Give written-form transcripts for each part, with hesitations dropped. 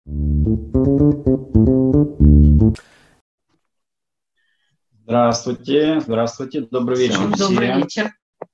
Здравствуйте, здравствуйте, добрый вечер всем. Добрый вечер.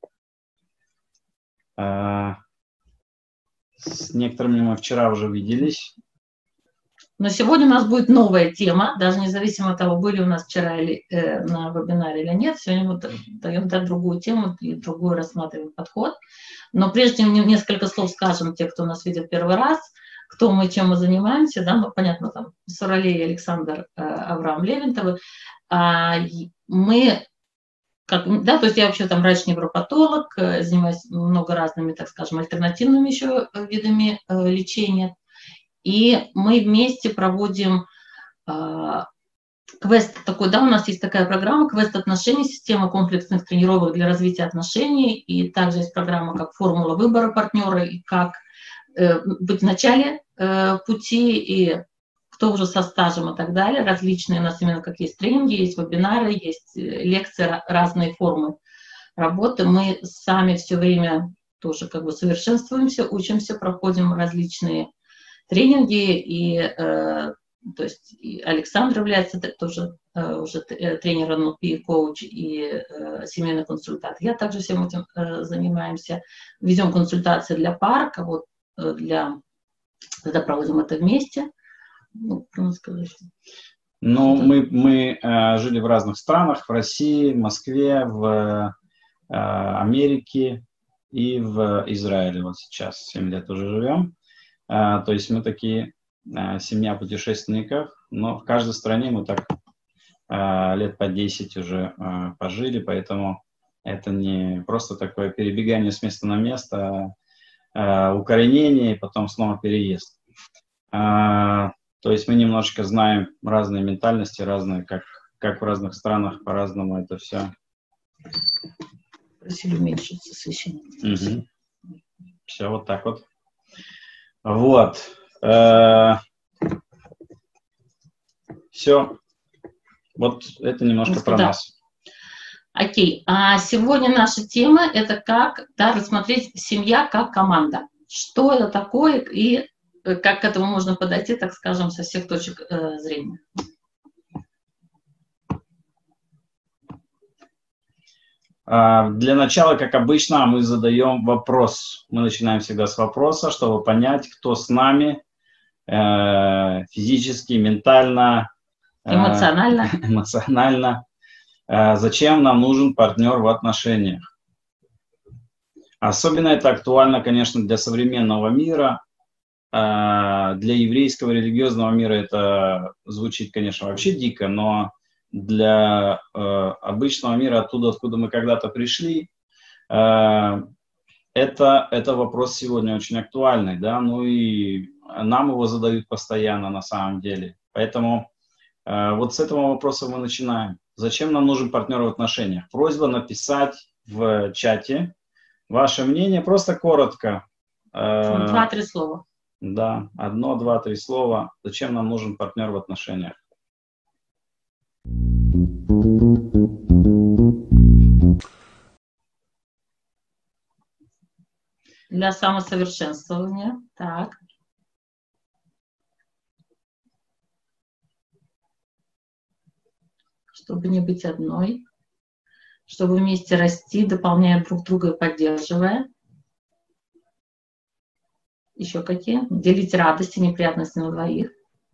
С некоторыми мы вчера уже виделись. Но сегодня у нас будет новая тема, даже независимо от того, были у нас вчера на вебинаре или нет. Сегодня мы даем другую тему и другой рассматриваем подход. Но прежде чем несколько слов скажем те, кто нас видит первый раз, кто мы, чем мы занимаемся, да, ну, понятно, там, Суралей Александр, Авраам Левинтовы. Мы, да, то есть я вообще там врач-невропатолог, занимаюсь много разными, так скажем, альтернативными еще видами лечения. И мы вместе проводим квест такой, да, у нас есть такая программа «Квест отношений», система комплексных тренировок для развития отношений. И также есть программа как «Формула выбора партнера» и как быть в начале пути, и кто уже со стажем и так далее. Различные у нас именно как есть тренинги, есть вебинары, есть лекции, разные формы работы. Мы сами все время тоже как бы совершенствуемся, учимся, проходим различные тренинги, и то есть и Александр является тоже уже тренером НЛП, коуч и семейный консультант. Я также всем этим занимаемся. Ведем консультации для пар, кого когда проводим это вместе. Ну, мы жили в разных странах, в России, в Москве, в Америке и в Израиле. Вот сейчас 7 лет уже живем. То есть мы такие семья путешественников, но в каждой стране мы так лет по 10 уже пожили, поэтому это не просто такое перебегание с места на место, укоренение и потом снова переезд. То есть мы немножечко знаем разные ментальности, разные, как в разных странах по-разному это все. Просили уменьшить освещение. Все вот так вот. Вот. Все. Вот это немножко про нас. Окей. А сегодня наша тема – это как рассмотреть семья как команда. Что это такое и как к этому можно подойти, так скажем, со всех точек зрения. Для начала, как обычно, мы задаем вопрос. Мы начинаем всегда с вопроса, чтобы понять, кто с нами физически, ментально, эмоционально. Зачем нам нужен партнер в отношениях. Особенно это актуально, конечно, для современного мира. Для еврейского религиозного мира это звучит, конечно, вообще дико, но для обычного мира, оттуда, откуда мы когда-то пришли, это вопрос сегодня очень актуальный, да, ну и нам его задают постоянно на самом деле. Поэтому вот с этого вопроса мы начинаем. Зачем нам нужен партнер в отношениях? Просьба написать в чате ваше мнение, просто коротко. 2-3 слова. Да, 1, 2, 3 слова. Зачем нам нужен партнер в отношениях? Для самосовершенствования. Так. Чтобы не быть одной. Чтобы вместе расти, дополняя друг друга и поддерживая. Еще какие? Делить радости, неприятности на двоих.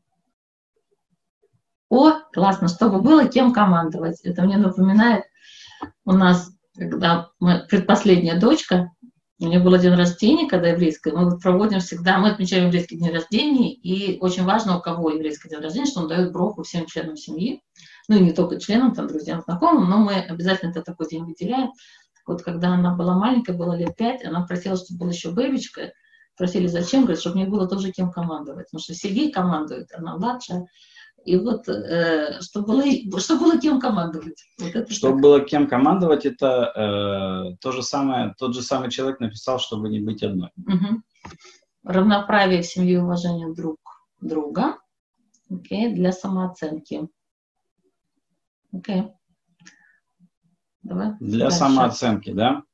О, классно, чтобы было кем командовать. Это мне напоминает, у нас, когда предпоследняя дочка, у нее был день рождения, когда еврейское, мы проводим всегда, мы отмечаем еврейский день рождения, и очень важно, у кого еврейский день рождения, что он дает броху всем членам семьи, ну и не только членам, там, друзьям, знакомым, но мы обязательно это такой день выделяем. Так вот, когда она была маленькая, было лет 5, она просила, чтобы была еще бэбичка, спросили, зачем, говорит, чтобы мне было тоже кем командовать, потому что Сергей командует, она младшая. И вот, чтобы было кем командовать. Вот это чтобы было кем командовать, это тот же самый человек написал, чтобы не быть одной. Равноправие в семье и уважение друг друга. Окей, для самооценки. Окей. Давай для дальше. Самооценки, да?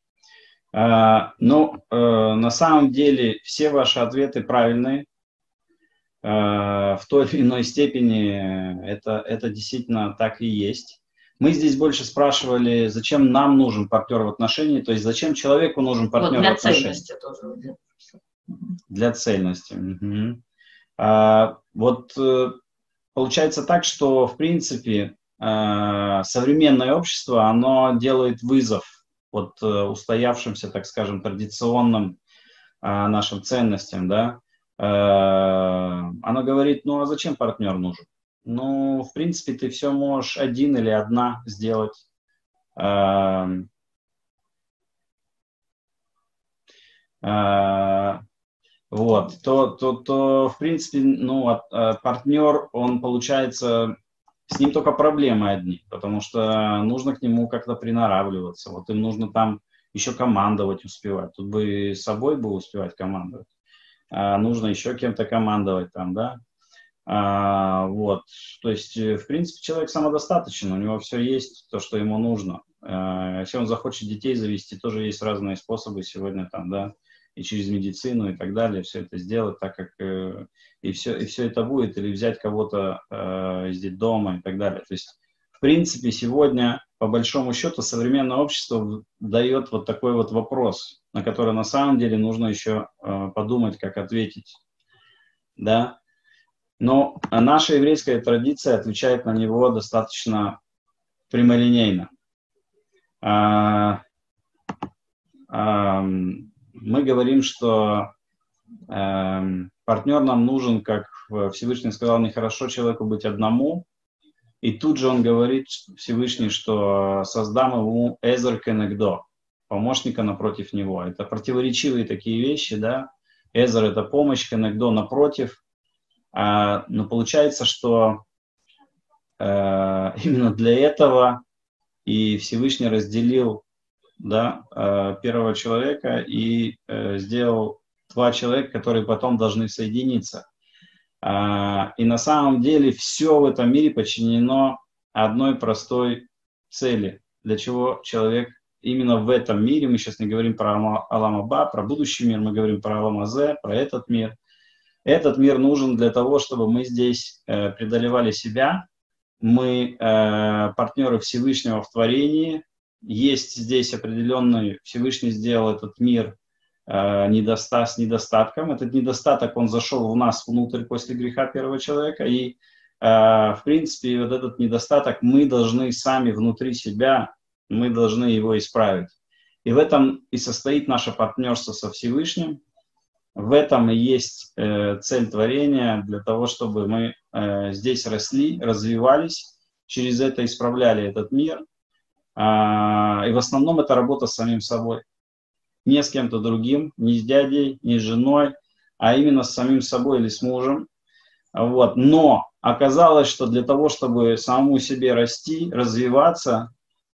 На самом деле все ваши ответы правильные. в той или иной степени это действительно так и есть. Мы здесь больше спрашивали, зачем нам нужен партнер в отношении, то есть зачем человеку нужен партнер в отношении. Для цельности тоже. Для цельности. Угу. Вот получается так, что в принципе современное общество, оно делает вызов вот устоявшимся, так скажем, традиционным нашим ценностям, да. Оно говорит, ну а зачем партнер нужен? Ну, в принципе, ты все можешь один или одна сделать. Вот, то в принципе, ну, партнер, он получается, с ним только проблемы одни, потому что нужно к нему как-то приноравливаться. Вот им нужно там еще командовать успевать. Тут бы с собой бы успевать командовать. Нужно еще кем-то командовать там, да. Вот, то есть, в принципе, человек самодостаточен, у него все есть, то, что ему нужно. Если он захочет детей завести, тоже есть разные способы сегодня там, да, и через медицину и так далее, все это сделать, так как и все это будет, или взять кого-то из детдома и так далее. То есть, в принципе, сегодня, по большому счету, современное общество дает вот такой вот вопрос, на который на самом деле нужно еще подумать, как ответить, да. Но наша еврейская традиция отвечает на него достаточно прямолинейно. Мы говорим, что партнер нам нужен, как Всевышний сказал, нехорошо человеку быть одному. И тут же он говорит, Всевышний, что создам ему эзер кенегдо, помощника напротив него. Это противоречивые такие вещи, да. Эзер — это помощь, кенегдо — напротив. Но получается, что именно для этого и Всевышний разделил, да, первого человека и сделал два человека, которые потом должны соединиться. И на самом деле все в этом мире подчинено одной простой цели, для чего человек именно в этом мире, мы сейчас не говорим про Алам Аба, про будущий мир, мы говорим про Алам Азе, про этот мир. Этот мир нужен для того, чтобы мы здесь преодолевали себя. Мы партнеры Всевышнего в творении. Есть здесь определенный, Всевышний сделал этот мир с недостатком. Этот недостаток, он зашел в нас внутрь после греха первого человека. И, в принципе, вот этот недостаток мы должны сами внутри себя, мы должны его исправить. И в этом и состоит наше партнерство со Всевышним. В этом и есть цель творения, для того, чтобы мы здесь росли, развивались, через это исправляли этот мир. И в основном это работа с самим собой. Не с кем-то другим, не с дядей, не с женой, а именно с самим собой или с мужем. Вот. Но оказалось, что для того, чтобы самому себе расти, развиваться,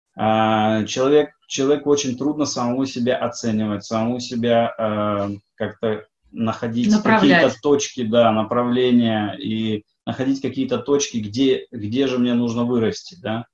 человеку очень трудно самому себя оценивать, самому себя как-то находить какие-то точки, да, направления и находить какие-то точки, где же мне нужно вырасти, да.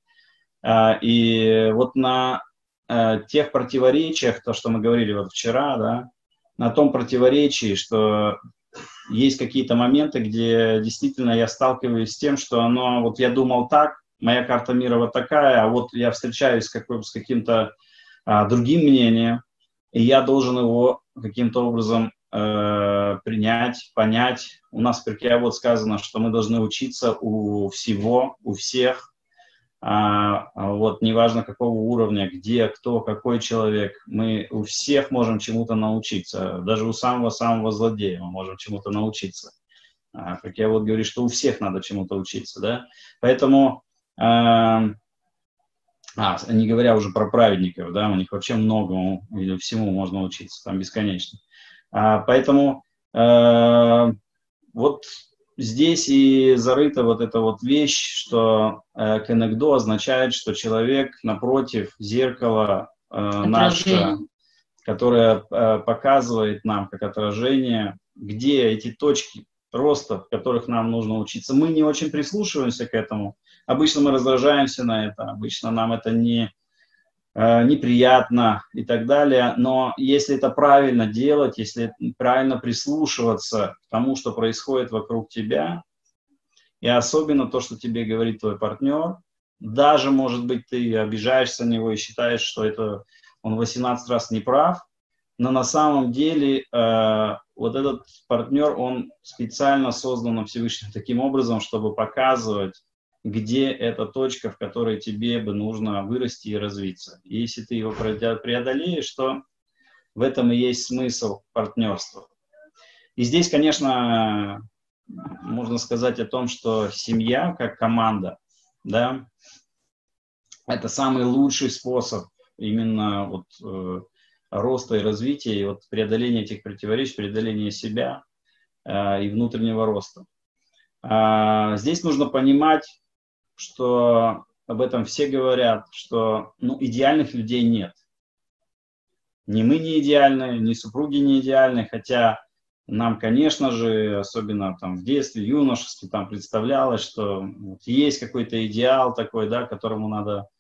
И вот на тех противоречиях, то, что мы говорили вот вчера, да, на том противоречии, что есть какие-то моменты, где действительно я сталкиваюсь с тем, что оно, вот я думал так, моя карта мира вот такая, а вот я встречаюсь с каким-то другим мнением, и я должен его каким-то образом принять, понять. У нас в Перкей Авот сказано, что мы должны учиться у всего, у всех, вот неважно какого уровня, где, кто, какой человек, мы у всех можем чему-то научиться, даже у самого-самого злодея мы можем чему-то научиться. Перкей Авот говорит, что у всех надо чему-то учиться, да, поэтому не говоря уже про праведников, да, у них вообще многому или всему можно учиться, там бесконечно. Поэтому вот здесь и зарыта вот эта вот вещь, что кенегдо означает, что человек напротив зеркала наше, которое показывает нам как отражение, где эти точки роста, в которых нам нужно учиться. Мы не очень прислушиваемся к этому. Обычно мы раздражаемся на это, обычно нам это неприятно и так далее, но если это правильно делать, если правильно прислушиваться к тому, что происходит вокруг тебя, и особенно то, что тебе говорит твой партнер. Даже, может быть, ты обижаешься на него и считаешь, что это он 18 раз не прав, но на самом деле вот этот партнер, он специально создан Всевышним таким образом, чтобы показывать, где эта точка, в которой тебе бы нужно вырасти и развиться. И если ты его преодолеешь, то в этом и есть смысл партнерства. И здесь, конечно, можно сказать о том, что семья как команда, да, это самый лучший способ именно вот, роста и развития, и вот преодоления этих противоречий, преодоления себя и внутреннего роста. Здесь нужно понимать, что об этом все говорят, что идеальных людей нет. Ни мы не идеальны, ни супруги не идеальны, хотя нам, конечно же, особенно там в детстве, в юношестве, там представлялось, что вот есть какой-то идеал такой, да, которому надо,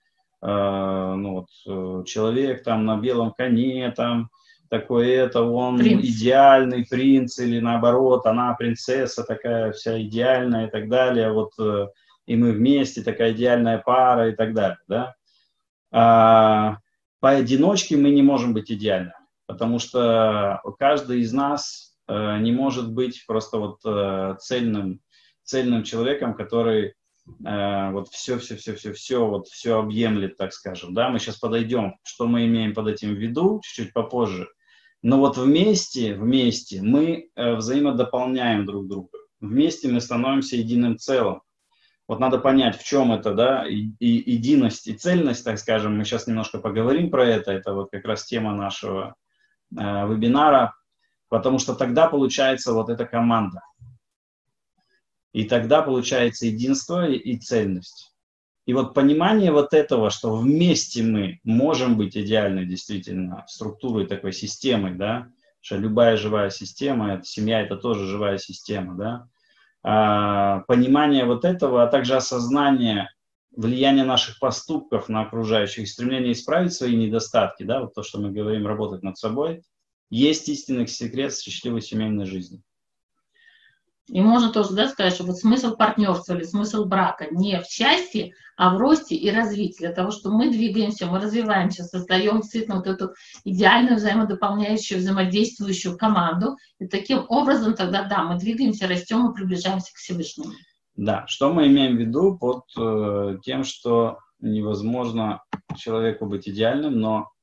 человек там на белом коне, там такой он идеальный принц, или наоборот, она принцесса такая вся идеальная и так далее, вот, и мы вместе, такая идеальная пара и так далее, да. Поодиночке мы не можем быть идеальными, потому что каждый из нас не может быть просто вот цельным человеком, который вот все объемлет, так скажем. Да? Мы сейчас подойдем, что мы имеем под этим в виду, чуть-чуть попозже. Но вот вместе мы взаимодополняем друг друга. Вместе мы становимся единым целым. Вот надо понять, в чем это, да, и единость, и цельность, так скажем. Мы сейчас немножко поговорим про это. Это вот как раз тема нашего вебинара. Потому что тогда получается вот эта команда. И тогда получается единство и цельность. И вот понимание вот этого, что вместе мы можем быть идеальной действительно структурой такой системой, да, что любая живая система, семья это тоже живая система, да, понимание вот этого, а также осознание влияния наших поступков на окружающих, стремление исправить свои недостатки, да, вот то, что мы говорим, работать над собой, есть истинный секрет счастливой семейной жизни. И можно тоже, да, сказать, что вот смысл партнерства или смысл брака не в счастье, а в росте и развитии. Для того, что мы двигаемся, мы развиваемся, создаем действительно вот эту идеальную взаимодополняющую, взаимодействующую команду. И таким образом тогда, да, мы двигаемся, растем и приближаемся к Всевышнему. Да, что мы имеем в виду под тем, что невозможно человеку быть идеальным,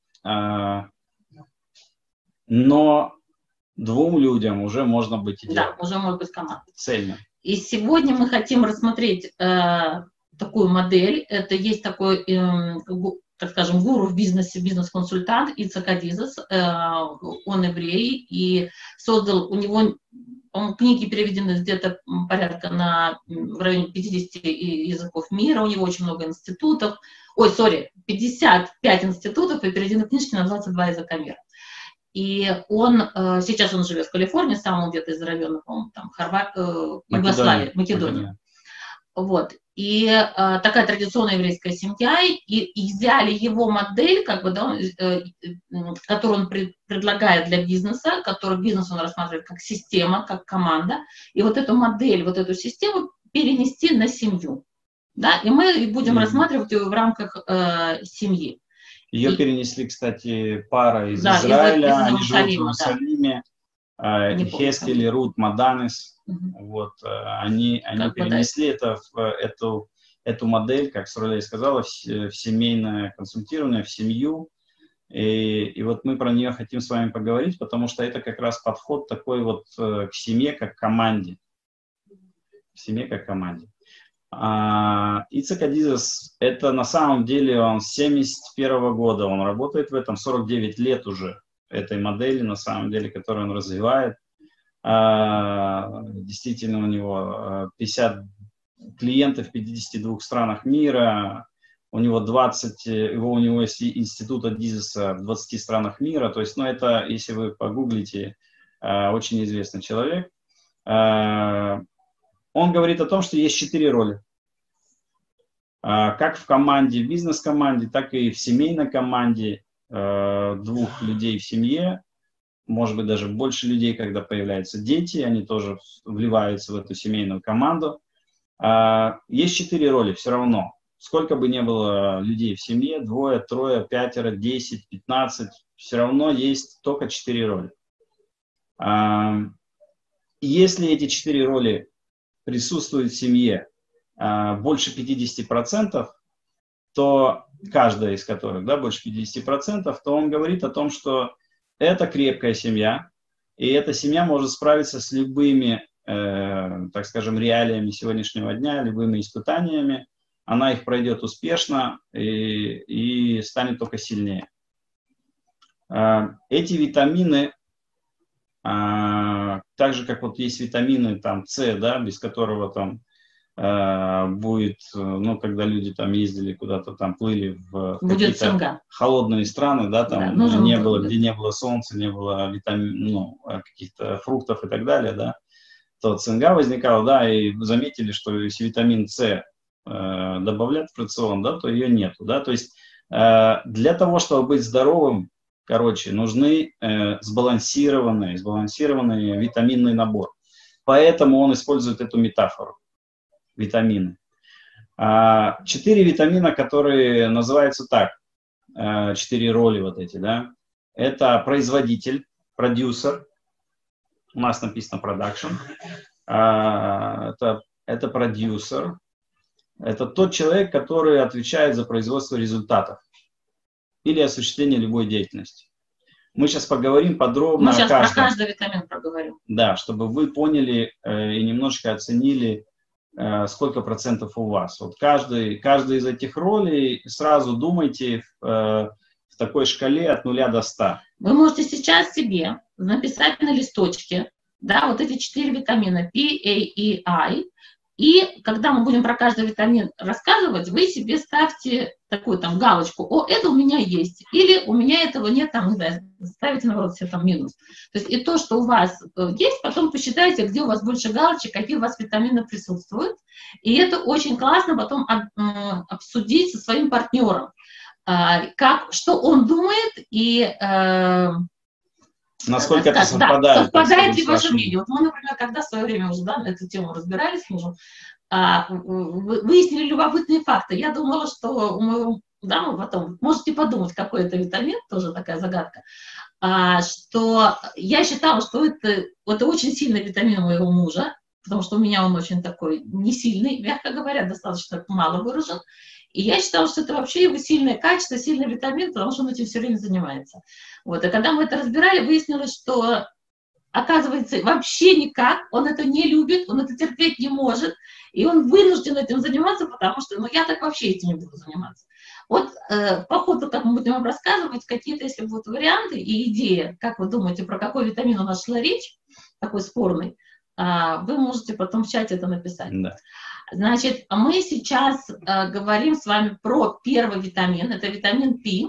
но двум людям уже можно быть идеальным. Да, уже может быть команда. Цельно. И сегодня мы хотим рассмотреть такую модель. Это есть такой, так скажем, гуру в бизнесе, бизнес-консультант Ицхак Адизес. Он еврей и создал, у него книги переведены где-то порядка в районе 50 языков мира. У него очень много институтов. 55 институтов и переведены книжки на 22 языка мира. И сейчас он живет в Калифорнии, сам он где-то из района, по-моему, там, Югославия, Македония. Вот. И такая традиционная еврейская семья, и взяли его модель, как бы, да, которую он предлагает для бизнеса, который бизнес он рассматривает как система, как команда, и вот эту модель, вот эту систему перенести на семью. Да? И мы будем рассматривать ее в рамках семьи. Ее перенесли, кстати, пара из Израиля, они живут в Иерусалиме, Хескель и Рут Маданес. Вот, они перенесли эту модель, как Суралей сказала, в семейное консультирование, в семью. И вот мы про нее хотим с вами поговорить, потому что это как раз подход такой вот к семье как к команде. К семье как к команде. Ицхак Адизес, это на самом деле он с 71 года, он работает в этом, 49 лет уже этой модели, на самом деле, которую он развивает. Действительно, у него 50 клиентов в 52 странах мира, у него 20, у него есть институт Адизеса в 20 странах мира, то есть, это, если вы погуглите, очень известный человек. Он говорит о том, что есть 4 роли. Как в команде, в бизнес-команде, так и в семейной команде, 2 людей в семье, может быть, даже больше людей, когда появляются дети, они тоже вливаются в эту семейную команду. Есть 4 роли все равно. Сколько бы ни было людей в семье, 2, 3, 5, 10, 15, все равно есть только 4 роли. Если эти 4 роли присутствуют в семье больше 50%, то каждая из которых, да, больше 50%, то он говорит о том, что это крепкая семья, и эта семья может справиться с любыми, так скажем, реалиями сегодняшнего дня, любыми испытаниями. Она их пройдет успешно и станет только сильнее. Эти витамины, так же, как вот есть витамины там С, да, без которого там будет, ну, когда люди там ездили куда-то там, плыли в какие-то холодные страны, да, там да, не было, где не было солнца, не было ну, каких-то фруктов и так далее, да, то цинга возникала, да, и заметили, что если витамин С добавлять в рацион, да, то ее нету, да, то есть для того, чтобы быть здоровым, короче, нужны сбалансированный витаминный набор, поэтому он использует эту метафору. Витамины. 4 витамина, которые называются так, 4 роли вот эти, да, это производитель, продюсер, у нас написано production, это продюсер, это тот человек, который отвечает за производство результатов или осуществление любой деятельности. Мы сейчас поговорим подробно о каждом. Мы сейчас про каждый витамин проговорим. Да, чтобы вы поняли и немножко оценили, сколько процентов у вас. Вот каждый из этих ролей сразу думайте в такой шкале от 0 до 100. Вы можете сейчас себе написать на листочке, да, вот эти 4 витамина P, A, E, I, и когда мы будем про каждый витамин рассказывать, вы себе ставьте такую там галочку: о, это у меня есть, или у меня этого нет, там, не знаю, ставите, наоборот, себе там минус. То есть и то, что у вас есть, потом посчитайте, где у вас больше галочек, какие у вас витамины присутствуют. И это очень классно потом обсудить со своим партнером, что он думает и... насколько это совпадает. Да, совпадает ли ваше мнение. Вот мы, например, когда в свое время уже эту тему разбирались с мужем, выяснили любопытные факты. Я думала, что у моего, да, потом можете подумать, какой это витамин, тоже такая загадка, что я считала, что это очень сильный витамин моего мужа, потому что у меня он очень такой не сильный, мягко говоря, достаточно мало выражен. И я считала, что это вообще его сильное качество, сильный витамин, потому что он этим все время занимается. Вот. И когда мы это разбирали, выяснилось, что, оказывается, вообще никак, он это не любит, он это терпеть не может, и он вынужден этим заниматься, потому что, ну, я так вообще этим не буду заниматься. Вот по ходу, как мы будем вам рассказывать, какие-то, если будут варианты и идеи, как вы думаете, про какой витамин у нас шла речь, такой спорный, вы можете потом в чате это написать. Да. Значит, мы сейчас говорим с вами про первый витамин, это витамин P,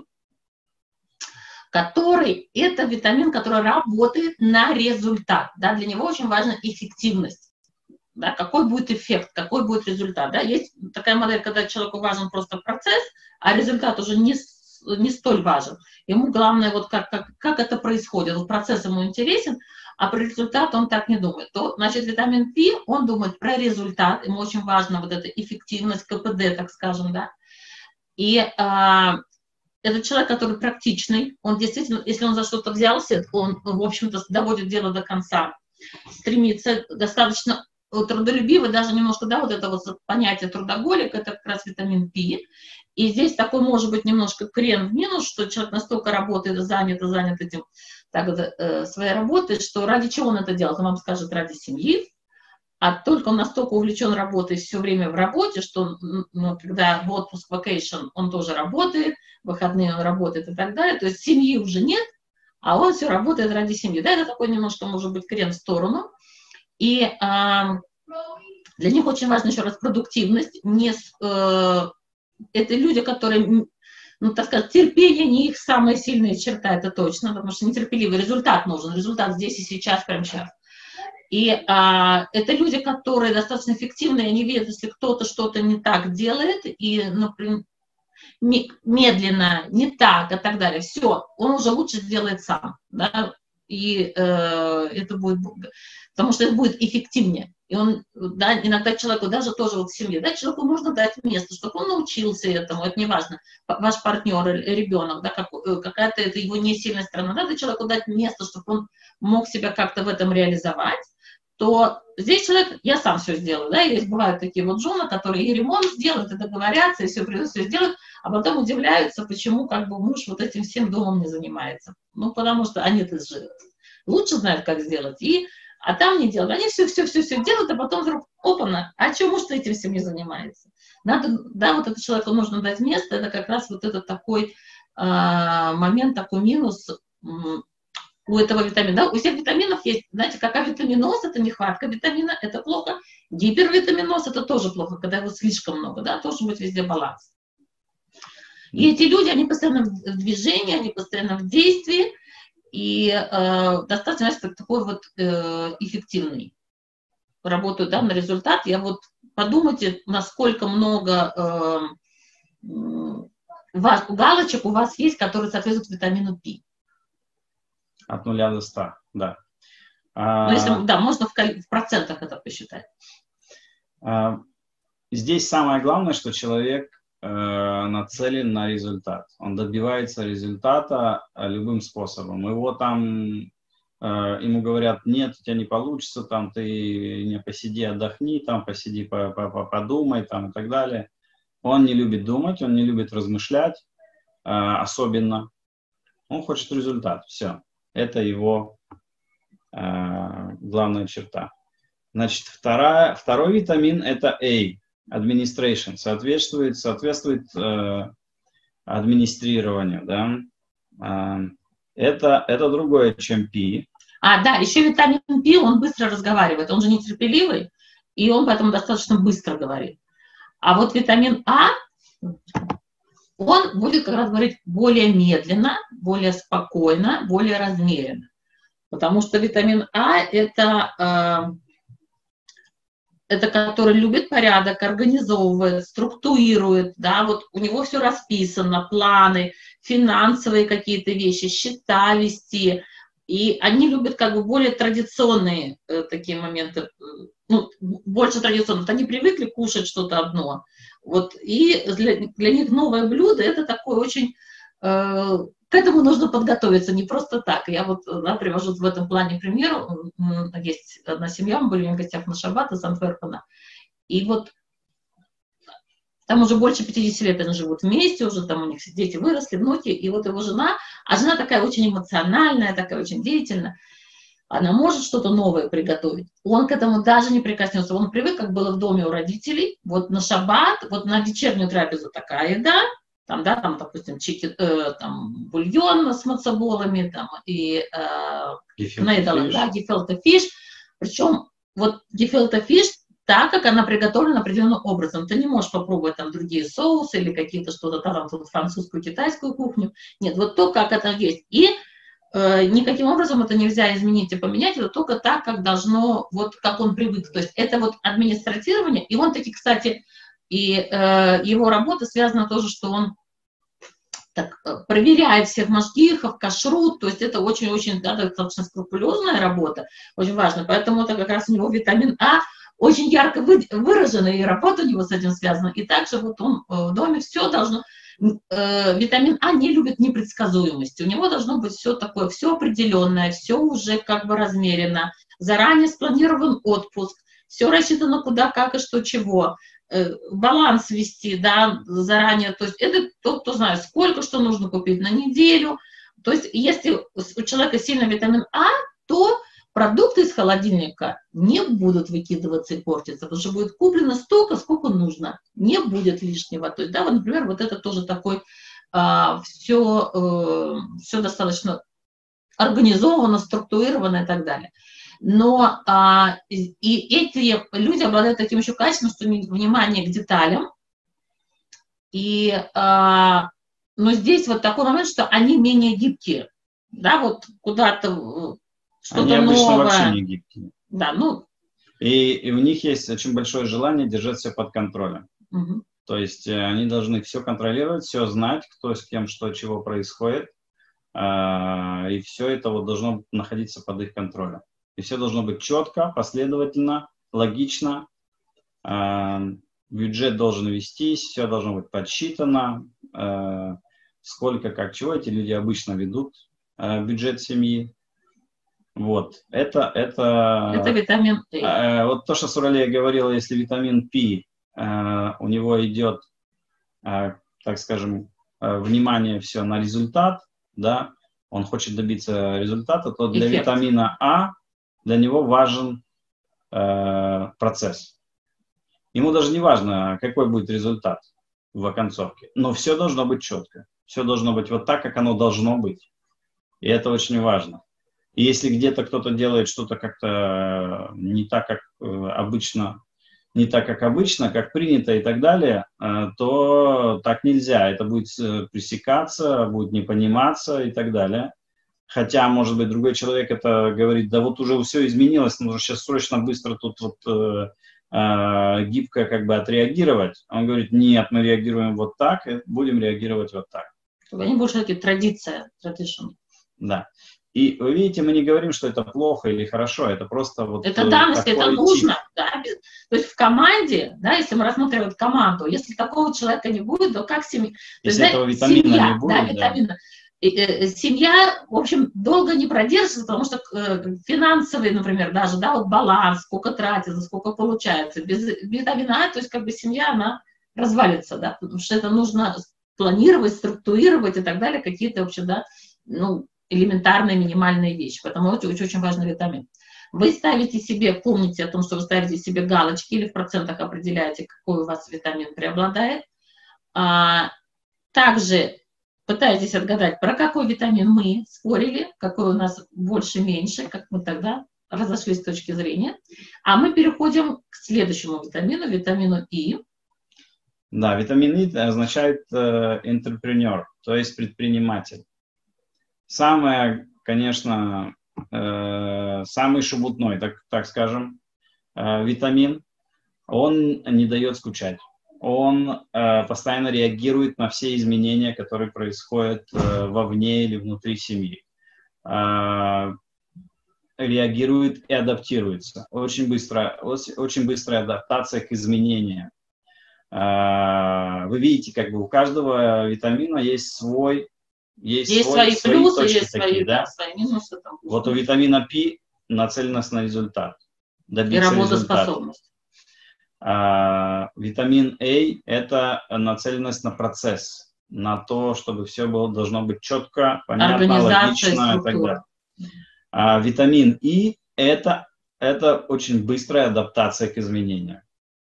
это витамин, который работает на результат. Да? Для него очень важна эффективность. Да? Какой будет эффект, какой будет результат. Да? Есть такая модель, когда человеку важен просто процесс, а результат уже не столь важен. Ему главное, вот как это происходит. Вот процесс ему интересен, а про результат он так не думает. Значит, витамин P, он думает про результат, ему очень важна вот эта эффективность, КПД, так скажем, да. И это человек, который практичный, он действительно, если он за что-то взялся, он, в общем-то, доводит дело до конца, стремится достаточно трудолюбивый, даже немножко, да, вот это вот понятие трудоголик, это как раз витамин P. И здесь такой может быть немножко крен в минус, что человек настолько работает, занят этим, своей работой, что ради чего он это делает? Он вам скажет: ради семьи, а только он настолько увлечен работой все время в работе, что, ну, когда в отпуск, vacation, он тоже работает, в выходные он работает и так далее, то есть семьи уже нет, а он все работает ради семьи. Да, это такой немножко может быть крен в сторону. И для них очень важна еще раз продуктивность. Это люди, которые, ну, так сказать, терпение не их самая сильная черта, это точно, потому что нетерпеливый результат нужен, результат здесь и сейчас, прямо сейчас. И это люди, которые достаточно эффективны, они видят, если кто-то что-то не так делает, и, например, медленно, не так и так далее, все, он уже лучше сделает сам. Да? и это будет, потому что это будет эффективнее. И он, да, иногда человеку, даже тоже вот в семье, да, человеку нужно дать место, чтобы он научился этому, это не важно, ваш партнер или ребенок, да, какая-то это его не сильная сторона, надо человеку дать место, чтобы он мог себя как-то в этом реализовать, то здесь человек, я сам все сделаю, да, есть бывают такие вот жены, которые и ремонт сделают, и договорятся, и все сделают, а потом удивляются, почему как бы муж вот этим всем домом не занимается. Ну, потому что они-то же лучше знают, как сделать, а там не делают. Они все делают, а потом вдруг, опа-на, а чего муж этим всем не занимается? Надо, да, вот этому человеку нужно дать место, это как раз вот этот такой момент, такой минус у этого витамина. Да? У всех витаминов есть, знаете, как авитаминоз, это нехватка витамина, это плохо. Гипервитаминоз, это тоже плохо, когда его слишком много, да, должен быть везде баланс. И эти люди, они постоянно в движении, они постоянно в действии, и достаточно, знаете, такой вот эффективный. Работают, да, на результат. Я вот подумайте, насколько много галочек у вас есть, которые соответствуют витамину P. От 0 до 100, да. Ну, если, да, можно в процентах это посчитать. Здесь самое главное, что человек нацелен на результат. Он добивается результата любым способом. Его там, ему говорят, нет, у тебя не получится, там ты не посиди, отдохни, там посиди, подумай, там и так далее. Он не любит думать, он не любит размышлять, особенно. Он хочет результат, все. Это его главная черта. Значит, второй витамин – это A. Administration, соответствует администрированию, да. Это другое, чем P. Да, еще витамин P, он быстро разговаривает, он же нетерпеливый, и он поэтому достаточно быстро говорит. А вот витамин А, он будет как раз говорить более медленно, более спокойно, более размеренно. Потому что витамин А это который любит порядок, организовывает, структурирует, да, вот у него все расписано, планы, финансовые какие-то вещи, счета вести, и они любят как бы более традиционные такие моменты, ну, больше традиционных, они привыкли кушать что-то одно, вот, и для них новое блюдо, это такое очень, к этому нужно подготовиться, не просто так. Я вот, да, привожу в этом плане пример. Есть одна семья, мы были в гостях на шаббат из Антверпена, и вот там уже больше 50 лет они живут вместе, уже там у них дети выросли, внуки, и вот его жена, а жена такая очень эмоциональная, такая очень деятельная, она может что-то новое приготовить. Он к этому даже не прикоснется. Он привык, как было в доме у родителей, вот на шаббат, вот на вечернюю трапезу такая еда, там, да, там, допустим, там, бульон с мацаболами, там, и гефелте фиш. Причем вот гефелте фиш, так как она приготовлена определенным образом. Ты не можешь попробовать там другие соусы или какие-то что-то там, французскую, китайскую кухню. Нет, вот то, как это есть. И никаким образом это нельзя изменить и поменять, это только так, как должно, вот как он привык. То есть это вот администратирование, и он таки, кстати, и его работа связана тоже, что он так, проверяет всех машгихов, кашрут, то есть это очень-очень, да, достаточно скрупулезная работа, очень важно, поэтому это как раз у него витамин А очень ярко выраженный, и работа у него с этим связана, и также вот он в доме все должно, витамин А не любит непредсказуемости, у него должно быть все такое, все определенное, все уже как бы размерено, заранее спланирован отпуск, все рассчитано куда, как и что, чего, баланс вести, да, заранее, то есть это тот, кто знает, сколько что нужно купить на неделю, то есть если у человека сильный витамин А, то продукты из холодильника не будут выкидываться и портиться, потому что будет куплено столько, сколько нужно, не будет лишнего, то есть, да, вот, например, вот это тоже такой, все достаточно организовано, структурировано и так далее. Но и эти люди обладают таким еще качеством, что внимание к деталям. И, но здесь вот такой момент, что они менее гибкие. Да, вот куда-то что-то новое. Они обычно вообще не гибкие. Да, ну. И у них есть очень большое желание держать все под контролем. Угу. То есть они должны все контролировать, все знать, кто с кем, что, чего происходит. и все это вот должно находиться под их контролем. И все должно быть четко, последовательно, логично. Бюджет должен вестись, все должно быть подсчитано. Сколько, как, чего эти люди обычно ведут бюджет семьи. Вот, это витамин А. Вот то, что Суралия говорила, если витамин P, у него идет, так скажем, внимание все на результат, да, он хочет добиться результата, то для витамина А, для него важен процесс. Ему даже не важно, какой будет результат в оконцовке, но все должно быть четко, все должно быть вот так, как оно должно быть. И это очень важно. И если где-то кто-то делает что-то как-то не так, как обычно, как принято и так далее, то так нельзя. Это будет пресекаться, будет не пониматься и так далее. Хотя, может быть, другой человек это говорит, да вот уже все изменилось, нужно сейчас срочно, быстро тут вот гибко как бы отреагировать. Он говорит, нет, мы реагируем вот так, и будем реагировать вот так. Они больше такие традиция, tradition. Да. И вы видите, мы не говорим, что это плохо или хорошо, это просто вот... Это данность, это нужно. Да? То есть в команде, да, если мы рассматриваем команду, если такого человека не будет, то как семья... Если этого витамина семья, не будет, да, витамина. Семья, в общем, долго не продержится, потому что финансовый, например, даже, да, вот баланс, сколько тратится, сколько получается. Без витамина А, то есть как бы семья, она развалится, да, потому что это нужно планировать, структурировать и так далее, какие-то вообще, да, ну, элементарные, минимальные вещи. Поэтому очень важный витамин. Вы ставите себе, помните о том, что вы ставите себе галочки или в процентах определяете, какой у вас витамин преобладает. Также пытаетесь отгадать, про какой витамин мы спорили, какой у нас больше-меньше, как мы тогда разошлись с точки зрения. А мы переходим к следующему витамину, витамину И. Да, витамин И означает entrepreneur, то есть предприниматель. Самое, конечно, самый шебутной, так скажем, витамин, он не дает скучать. Он постоянно реагирует на все изменения, которые происходят вовне или внутри семьи. Реагирует и адаптируется. Очень быстрая адаптация к изменениям. Вы видите, как бы у каждого витамина есть свои плюсы, есть такие, свои минусы. Там. Вот у витамина P нацеленность на результат. И работоспособность. Витамин А – это нацеленность на процесс, на то, чтобы все должно быть четко, понятно, логично и так далее. Витамин И – это очень быстрая адаптация к изменениям.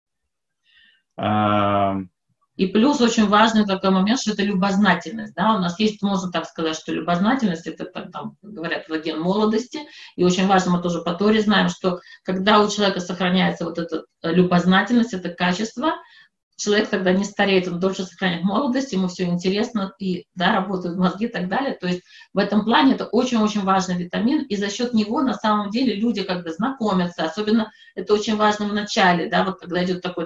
И плюс очень важный такой момент, что это любознательность. Да? У нас есть, можно так сказать, что любознательность, это, там, говорят, ген молодости. И очень важно, мы тоже по Торе знаем, что когда у человека сохраняется вот эта любознательность, это качество, человек тогда не стареет, он дольше сохраняет молодость, ему все интересно, и да, работают мозги и так далее. То есть в этом плане это очень-очень важный витамин, и за счет него на самом деле люди когда знакомятся, особенно это очень важно в начале, да, вот когда идет такой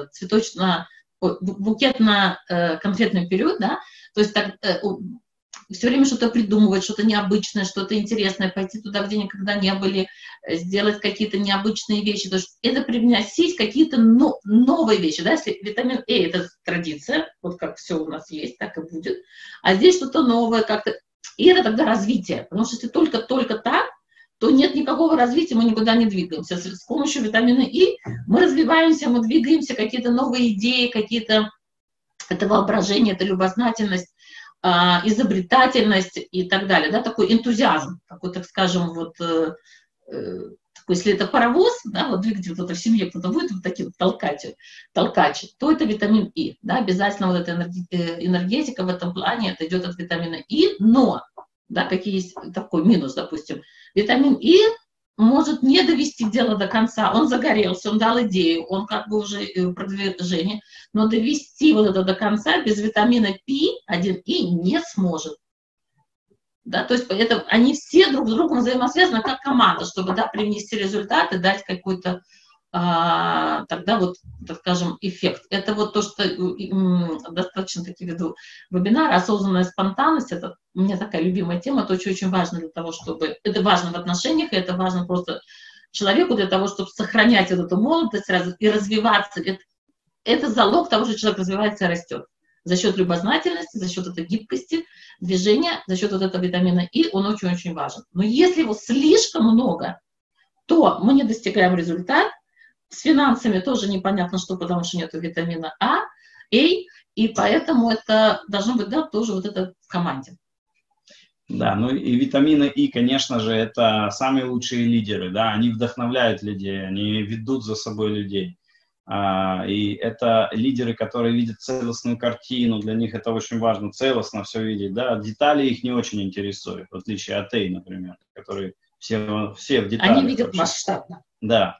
букет на конкретный период, да, то есть так, все время что-то придумывать, что-то необычное, что-то интересное, пойти туда, где никогда не были, сделать какие-то необычные вещи, то есть это привносить какие-то новые вещи, да, если витамин А – это традиция, вот как все у нас есть, так и будет, а здесь что-то новое как-то, и это тогда развитие, потому что если только так, то нет никакого развития, мы никуда не двигаемся. С помощью витамина И мы развиваемся, мы двигаемся, какие-то новые идеи, какие-то, это воображение, это любознательность, изобретательность и так далее, да, такой энтузиазм, такой, так скажем, вот, такой, если это паровоз, да, вот двигатель кто-то в семье, кто-то будет вот таким толкач, то это витамин И, да, обязательно вот эта энергетика в этом плане, это идет от витамина И, но, да, какие есть такой минус, допустим, витамин И может не довести дело до конца, он загорелся, он дал идею, он как бы уже продвижение, но довести вот это до конца без витамина P1И не сможет. Да, то есть это, они все друг с другом взаимосвязаны как команда, чтобы, да, привнести результаты, дать какой-то тогда вот, так скажем, эффект. Это вот то, что достаточно таки веду вебинар. Осознанная спонтанность, это у меня такая любимая тема, это очень-очень важно для того, чтобы... Это важно в отношениях, и это важно просто человеку для того, чтобы сохранять вот эту молодость и развиваться. Это залог того, что человек развивается и растет. За счет любознательности, за счет этой гибкости, движения, за счет вот этого витамина И, он очень-очень важен. Но если его слишком много, то мы не достигаем результата. С финансами тоже непонятно что, потому что нет витамина А, и поэтому это должно быть, да, тоже вот это в команде. Да, ну и витамины И, конечно же, это самые лучшие лидеры, да, они вдохновляют людей, они ведут за собой людей. И это лидеры, которые видят целостную картину, для них это очень важно, целостно все видеть, да, детали их не очень интересуют, в отличие от И, например, которые все в деталях. Они видят масштабно. Да.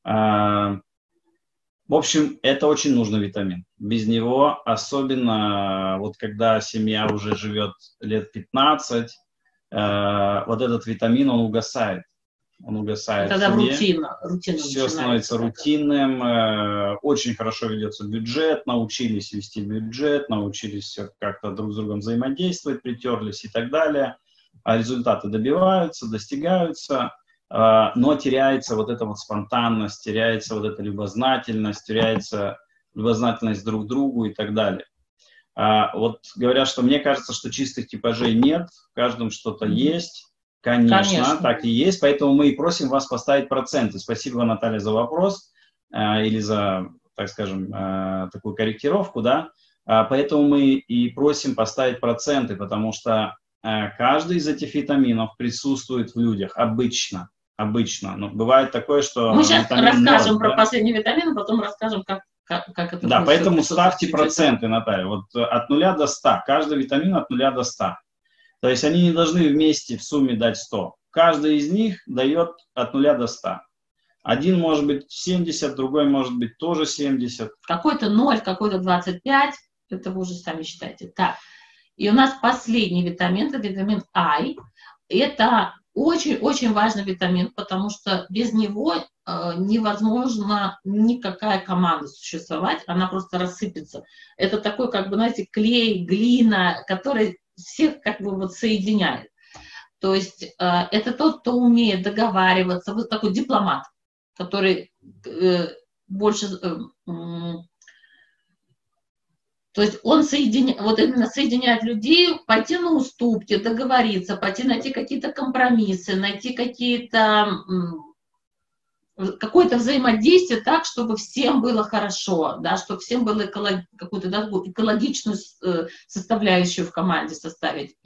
В общем, это очень нужный витамин. Без него, особенно вот когда семья уже живет лет 15, вот этот витамин, он угасает. Он угасает. Тогда рутина все становится рутинным, очень хорошо ведется бюджет, научились вести бюджет, научились как-то друг с другом взаимодействовать, притерлись и так далее. А результаты добиваются, достигаются, но теряется вот эта вот спонтанность, теряется вот эта любознательность, теряется любознательность друг к другу и так далее. Вот говорят, что мне кажется, что чистых типажей нет, в каждом что-то есть. Конечно, так и есть, поэтому мы и просим вас поставить проценты. Спасибо, Наталья, за вопрос или за, так скажем, такую корректировку, да. Поэтому мы и просим поставить проценты, потому что каждый из этих витаминов присутствует в людях обычно. Но бывает такое, что... Мы сейчас расскажем про последний витамин, а потом расскажем, как это... Да, поэтому ставьте проценты, Наталья. Вот от 0 до 100. Каждый витамин от 0 до 100. То есть они не должны вместе в сумме дать 100. Каждый из них дает от 0 до 100. Один может быть 70, другой может быть тоже 70. Какой-то 0, какой-то 25. Это вы уже сами считаете. Так. И у нас последний витамин, это витамин I. Это очень-очень важный витамин, потому что без него невозможно никакая команда существовать, она просто рассыпется. Это такой, как бы, знаете, клей, глина, который всех как бы вот соединяет. То есть это тот, кто умеет договариваться, вот такой дипломат, который больше... То есть он вот именно соединяет людей, пойти на уступки, договориться, пойти найти какие-то компромиссы, найти какое-то взаимодействие так, чтобы всем было хорошо, да, чтобы всем было какую-то экологичную составляющую в команде составить.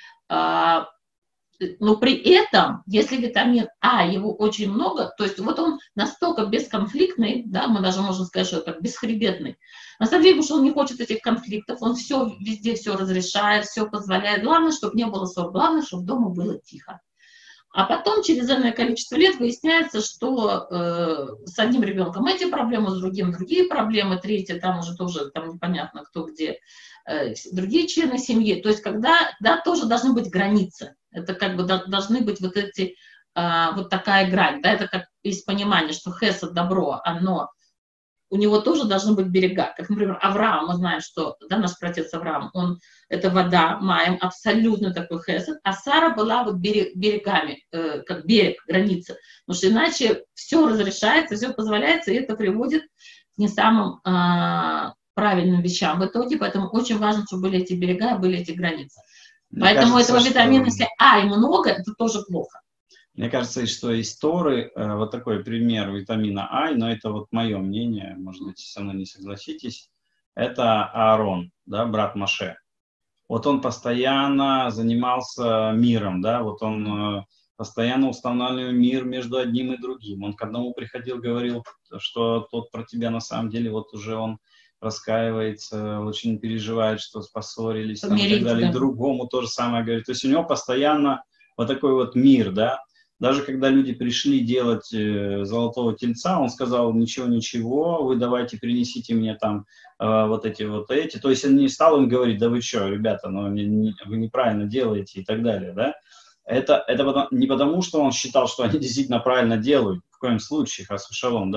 Но при этом, если витамин А, его очень много, то есть вот он настолько бесконфликтный, да, мы даже можем сказать, что это бесхребетный, на самом деле, потому что он не хочет этих конфликтов, он везде все разрешает, все позволяет. Главное, чтобы не было ссор, главное, чтобы дома было тихо. А потом через энное количество лет выясняется, что с одним ребенком эти проблемы, с другим другие проблемы, третье, там уже тоже там непонятно кто где, другие члены семьи. То есть когда, да, тоже должны быть границы. Это как бы должны быть вот эти, вот такая грань. Да, это как есть понимание, что хесед, добро, у него тоже должны быть берега. Как, например, Авраам, мы знаем, что, да, наш праотец Авраам, это вода, маем, абсолютно такой хесед, а Сара была вот берегами, как берег, граница. Потому что иначе все разрешается, все позволяется, и это приводит к не самым правильным вещам в итоге. Поэтому очень важно, чтобы были эти берега, были эти границы. Поэтому кажется, этого витамина, если А и много, это тоже плохо. Мне кажется, что из Торы вот такой пример витамина А, но это вот мое мнение, может быть, со мной не согласитесь, это Аарон, да, брат Моше. Вот он постоянно занимался миром, да, вот он постоянно устанавливал мир между одним и другим. Он к одному приходил, говорил, что тот про тебя на самом деле, вот уже он раскаивается, очень переживает, что поссорились, там, и так далее. И другому то же самое говорит. То есть у него постоянно вот такой вот мир, да. Даже когда люди пришли делать золотого тельца, он сказал, ничего, вы давайте принесите мне там вот эти. То есть он не стал им говорить, да вы что, ребята, вы неправильно делаете и так далее, да. Это не потому, что он считал, что они действительно правильно делают, в коем случае, хас вешалом, да,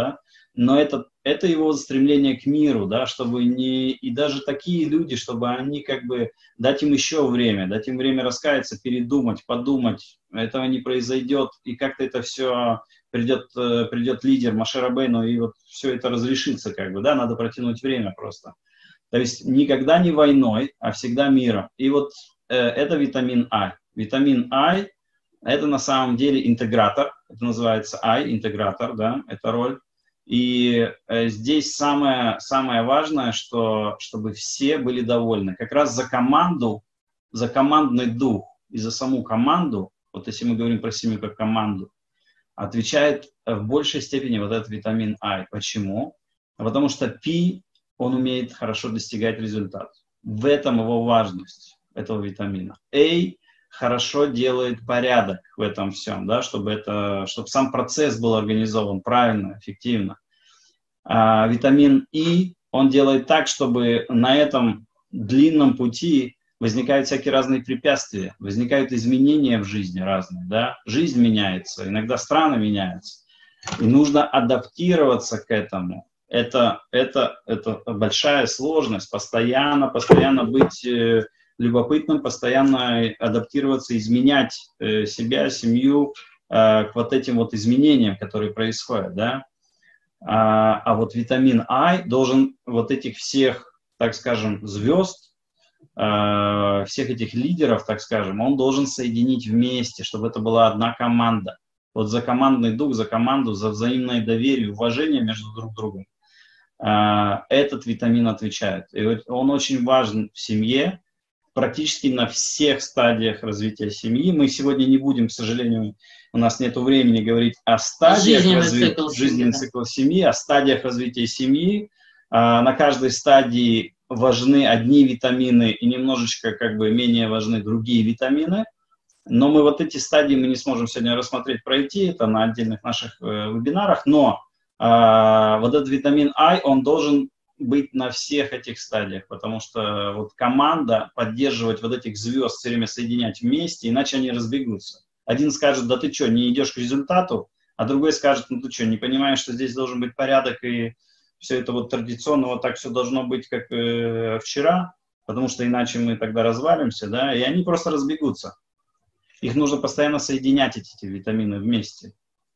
но это его стремление к миру, да, чтобы не... И даже такие люди, чтобы они как бы... Дать им еще время, дать им время раскаяться, передумать, подумать. Этого не произойдет, и как-то это все... Придет лидер Моше Рабейну, и вот все это разрешится, как бы, да, надо протянуть время просто. То есть никогда не войной, а всегда миром. И вот это витамин А. Витамин А – это на самом деле интегратор, это называется I, интегратор, да, это роль. И здесь самое важное, чтобы все были довольны. Как раз за команду, за командный дух и за саму команду, вот если мы говорим про семью как команду, отвечает в большей степени вот этот витамин А. Почему? Потому что P, он умеет хорошо достигать результата. В этом его важность, этого витамина. A хорошо делает порядок в этом всем, да, чтобы сам процесс был организован правильно, эффективно. А витамин И, он делает так, чтобы на этом длинном пути возникают всякие разные препятствия, возникают изменения в жизни разные, да, жизнь меняется, иногда страны меняются, и нужно адаптироваться к этому. Это большая сложность, постоянно быть любопытным, постоянно адаптироваться, изменять себя, семью к вот этим вот изменениям, которые происходят, да. А вот витамин А должен вот этих всех, так скажем, звезд, всех этих лидеров, так скажем, он должен соединить вместе, чтобы это была одна команда. Вот за командный дух, за команду, за взаимное доверие, уважение между друг другом этот витамин отвечает. И вот он очень важен в семье, практически на всех стадиях развития семьи. Мы сегодня не будем, к сожалению, у нас нет времени говорить о стадиях жизненный цикл семьи, о стадиях развития семьи. На каждой стадии важны одни витамины и немножечко как бы менее важны другие витамины. Но мы вот эти стадии мы не сможем сегодня рассмотреть, пройти, это на отдельных наших вебинарах. Но вот этот витамин А, он должен быть на всех этих стадиях, потому что вот команда поддерживать вот этих звезд, все время соединять вместе, иначе они разбегутся. Один скажет, да ты что, не идешь к результату, а другой скажет, ну ты что, не понимаешь, что здесь должен быть порядок, и все это вот традиционно, вот так все должно быть, как вчера, потому что иначе мы тогда развалимся, да, и они просто разбегутся. Их нужно постоянно соединять, эти витамины, вместе.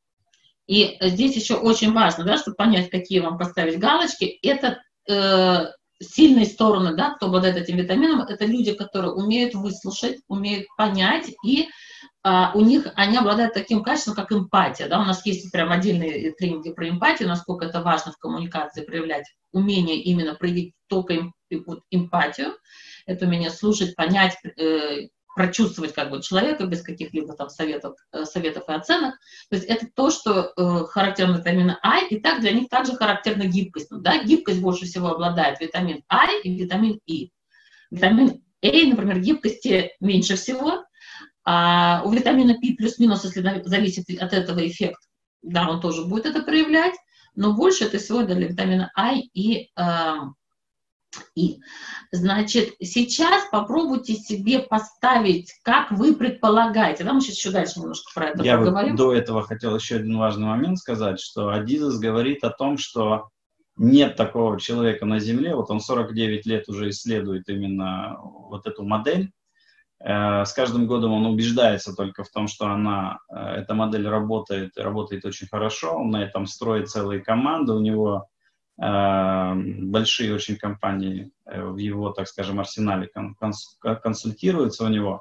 И здесь еще очень важно, да, чтобы понять, какие вам поставить галочки, это сильные стороны, да, кто обладает этим витамином, это люди, которые умеют выслушать, умеют понять, и они обладают таким качеством, как эмпатия. Да? У нас есть прям отдельные тренинги про эмпатию, насколько это важно в коммуникации проявлять умение именно проявить только эмпатию, это умение слушать, понять, прочувствовать как бы человека без каких-либо там советов и оценок. То есть это то, что характерно витамина А, и так для них также характерна гибкость. Да? Гибкость больше всего обладает витамин А и витамин И. Витамин А, например, гибкости меньше всего, а у витамина P плюс-минус, если зависит от этого эффект, да, он тоже будет это проявлять, но больше это всего для витамина А и И. Значит, сейчас попробуйте себе поставить, как вы предполагаете. Да, мы сейчас еще дальше немножко про это поговорим. Я до этого хотел еще один важный момент сказать, что Адизес говорит о том, что нет такого человека на Земле, вот он 49 лет уже исследует именно вот эту модель. С каждым годом он убеждается только в том, что эта модель работает очень хорошо, он на этом строит целые команды, у него большие очень компании в его, так скажем, арсенале консультируются у него.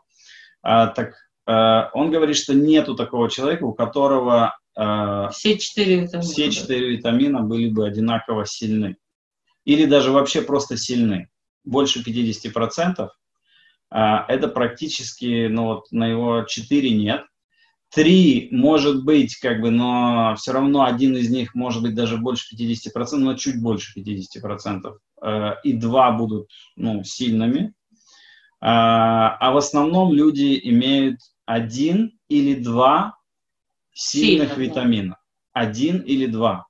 Он говорит, что нету такого человека, у которого все 4 витамина были бы одинаково сильны. Или даже вообще просто сильны. Больше 50%. Это практически, ну вот на его 4 нет. 3 может быть, как бы, но все равно один из них может быть даже больше 50%, но чуть больше 50%. И 2 будут, ну, сильными. А в основном люди имеют 1 или 2 сильных витамина. 1 или 2.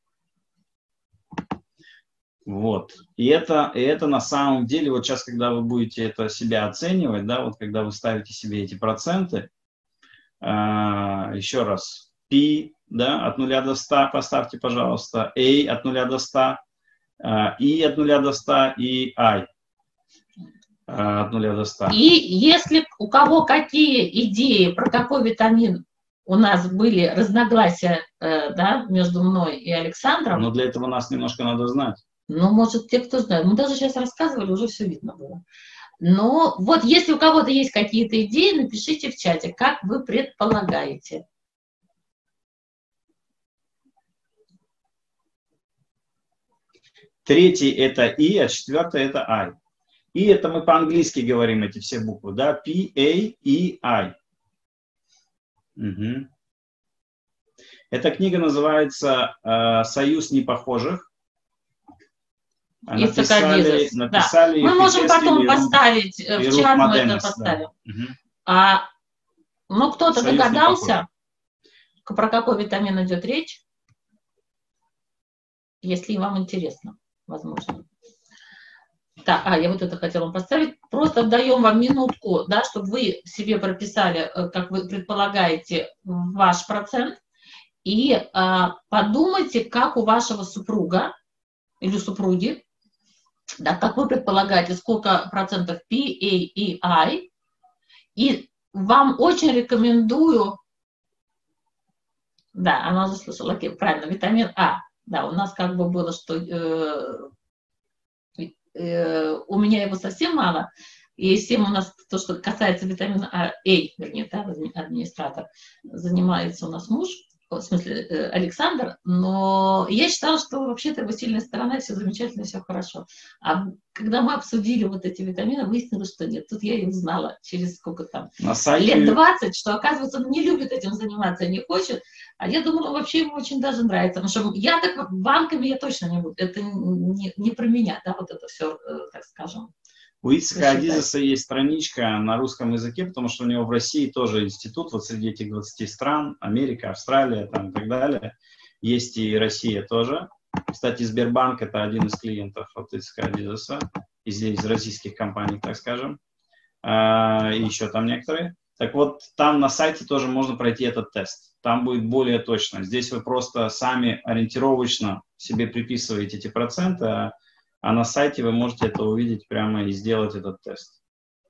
Вот. И это на самом деле, вот сейчас, когда вы будете это себя оценивать, да, вот когда вы ставите себе эти проценты, еще раз, P да, от 0 до 100 поставьте, пожалуйста. A от 0 до 100, E от 0 до 100 и I от 0 до 100. И если у кого какие идеи, про какой витамин у нас были разногласия, да, между мной и Александром. Но для этого нас немножко надо знать. Ну, может, те, кто знает. Мы даже сейчас рассказывали, уже все видно было. Но вот если у кого-то есть какие-то идеи, напишите в чате, как вы предполагаете. Третий это И, а четвертый это I. И это мы по-английски говорим эти все буквы, да? P, A, E, I. Угу. Эта книга называется «Союз непохожих». Написали да. Мы можем потом поставить в чат, мы это поставим. Да. Ну, кто-то догадался, про какой витамин идет речь? Если вам интересно, возможно. Так, я вот это хотела вам поставить. Просто даем вам минутку, да, чтобы вы себе прописали, как вы предполагаете, ваш процент. И подумайте, как у вашего супруга или супруги, да, как вы предполагаете, сколько процентов P, A и I. И вам очень рекомендую, да, она уже слышала, окей, правильно, витамин А. Да, у нас как бы было, что у меня его совсем мало. И всем у нас то, что касается витамина А, вернее, да, администратор, занимается у нас муж, в смысле Александр, но я считала, что вообще-то его сильная сторона, все замечательно, все хорошо. А когда мы обсудили вот эти витамины, выяснилось, что нет. Тут я их знала через сколько там, лет 20, что, оказывается, он не любит этим заниматься, не хочет. А я думала, вообще ему очень даже нравится. Потому что я так банками я точно не буду. Это не про меня, да, вот это все, так скажем. У Ицхака Адизеса есть страничка на русском языке, потому что у него в России тоже институт, вот среди этих 20 стран, Америка, Австралия там, и так далее. Есть и Россия тоже. Кстати, Сбербанк – это один из клиентов от Ицхака Адизеса, из российских компаний, так скажем. И еще там некоторые. Так вот, там на сайте тоже можно пройти этот тест. Там будет более точно. Здесь вы просто сами ориентировочно себе приписываете эти проценты, а на сайте вы можете это увидеть прямо и сделать этот тест.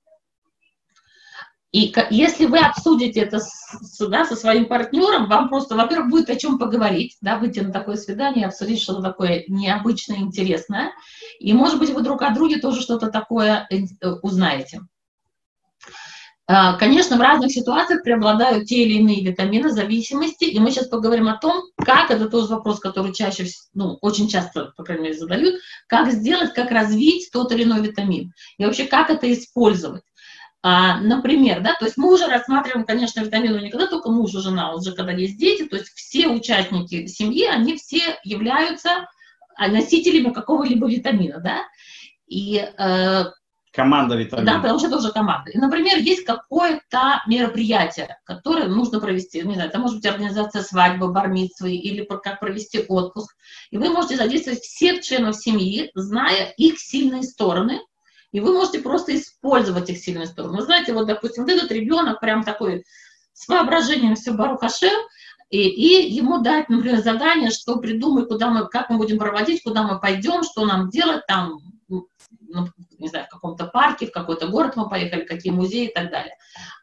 И если вы обсудите это со своим партнером, вам просто, во-первых, будет о чем поговорить, да, выйти на такое свидание, обсудить что-то такое необычное, интересное. И, может быть, вы друг о друге тоже что-то такое узнаете. Конечно, в разных ситуациях преобладают те или иные витамины зависимости, и мы сейчас поговорим о том, как, это тоже вопрос, который чаще, ну, очень часто, по крайней мере, задают, как сделать, как развить тот или иной витамин, и вообще, как это использовать. Например, да, то есть мы уже рассматриваем, конечно, витамины не когда только муж и жена, уже когда есть дети, то есть все участники семьи, они все являются носителями какого-либо витамина, да, и... Команда витаминов. Да, потому что это уже команда. И, например, есть какое-то мероприятие, которое нужно провести. Не знаю, это может быть организация свадьбы, бар-мицвы или как провести отпуск. И вы можете задействовать всех членов семьи, зная их сильные стороны. И вы можете просто использовать их сильные стороны. Вы знаете, вот, допустим, вот этот ребенок прям такой с воображением все Барух Ашем, и ему дать, например, задание, что придумай, куда мы, как мы будем проводить, куда мы пойдем, что нам делать там, ну, не знаю, в каком-то парке, в какой-то город мы поехали, какие музеи и так далее.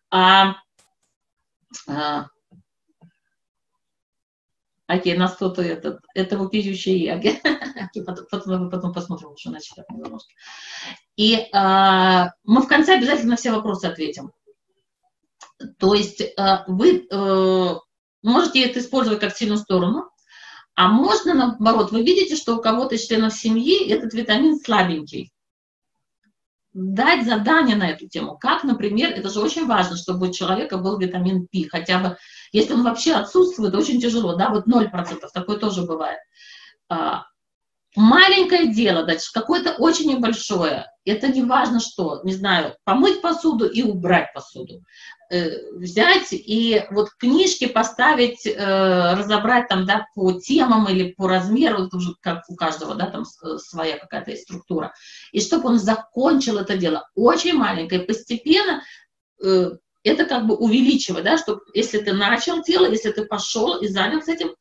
Окей, нас кто-то это вопиющий яги. Потом посмотрим, что начали немножко. И мы в конце обязательно все вопросы ответим. То есть вы можете это использовать как сильную сторону, а можно, наоборот, вы видите, что у кого-то из членов семьи этот витамин слабенький. Дать задание на эту тему. Как, например, это же очень важно, чтобы у человека был витамин P. Хотя бы, если он вообще отсутствует, очень тяжело, да, вот 0%, такое тоже бывает. Маленькое дело, дальше какое-то очень небольшое, это не важно что, не знаю, помыть посуду и убрать посуду. Взять и вот книжки поставить, разобрать там, да, по темам или по размеру, это уже как у каждого, да, там своя какая-то есть структура. И чтобы он закончил это дело очень маленькое, постепенно это как бы увеличивать, да, что если ты начал дело, если ты пошел и занялся этим,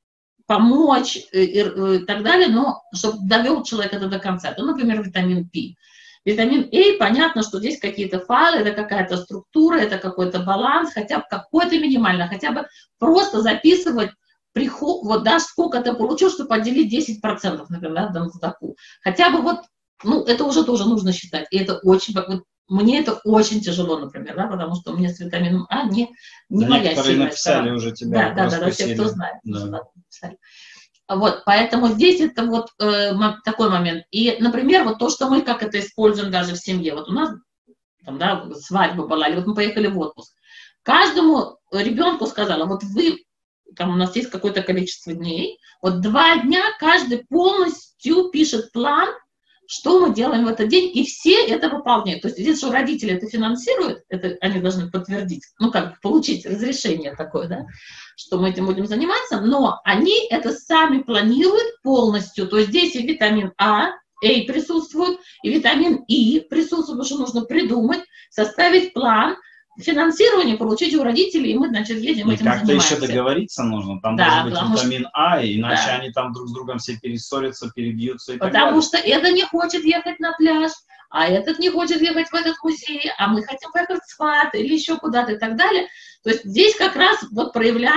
помочь и так далее, но чтобы довел человек это до конца. То, например, витамин P. Витамин А, понятно, что здесь какие-то файлы, это какая-то структура, это какой-то баланс, хотя бы какой-то минимально, хотя бы просто записывать приход, вот да, сколько ты получил, чтобы поделить 10%, например, да, на таку. Хотя бы вот, ну, это уже тоже нужно считать. И это очень, вот, мне это очень тяжело, например, да, потому что у меня с витамином А не моя сильная написали сторона. уже тебя, Да, все, кто знает. Да. Написали. Вот, поэтому здесь это вот такой момент. И, например, вот то, что мы как это используем даже в семье. Вот у нас там, да, свадьба была, или вот мы поехали в отпуск. Каждому ребенку сказала, вот вы, там у нас есть какое-то количество дней, вот 2 дня каждый полностью пишет план, что мы делаем в этот день, и все это выполняют. То есть здесь, что родители это финансируют, это они должны подтвердить, ну, как получить разрешение такое, да, что мы этим будем заниматься, но они это сами планируют полностью. То есть здесь и витамин А присутствует, и витамин И присутствует, потому что нужно придумать, составить план, финансирование получить у родителей, и мы, значит, едем этим занимаемся. И как-то еще договориться нужно, там должен быть витамин А, иначе они там друг с другом все перессорятся, перебьются и так далее. Потому что это не хочет ехать на пляж, а этот не хочет ехать в этот музей, а мы хотим поехать в сват или еще куда-то и так далее. То есть здесь как раз вот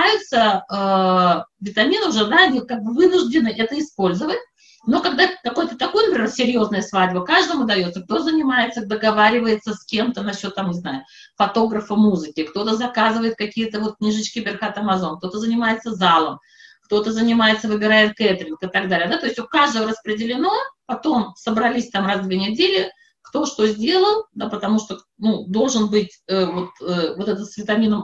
проявляются витамины уже, да, они как бы вынуждены это использовать. Но когда какой-то такой, например, серьезная свадьба, каждому дается, кто занимается, договаривается с кем-то насчет, там, не знаю, фотографа музыки, кто-то заказывает какие-то вот книжечки Берхат Амазон, кто-то занимается залом, кто-то занимается, выбирает кэтеринг и так далее. Да? То есть у каждого распределено, потом собрались там раз в 2 недели, кто что сделал, да, потому что ну, должен быть вот этот с витамином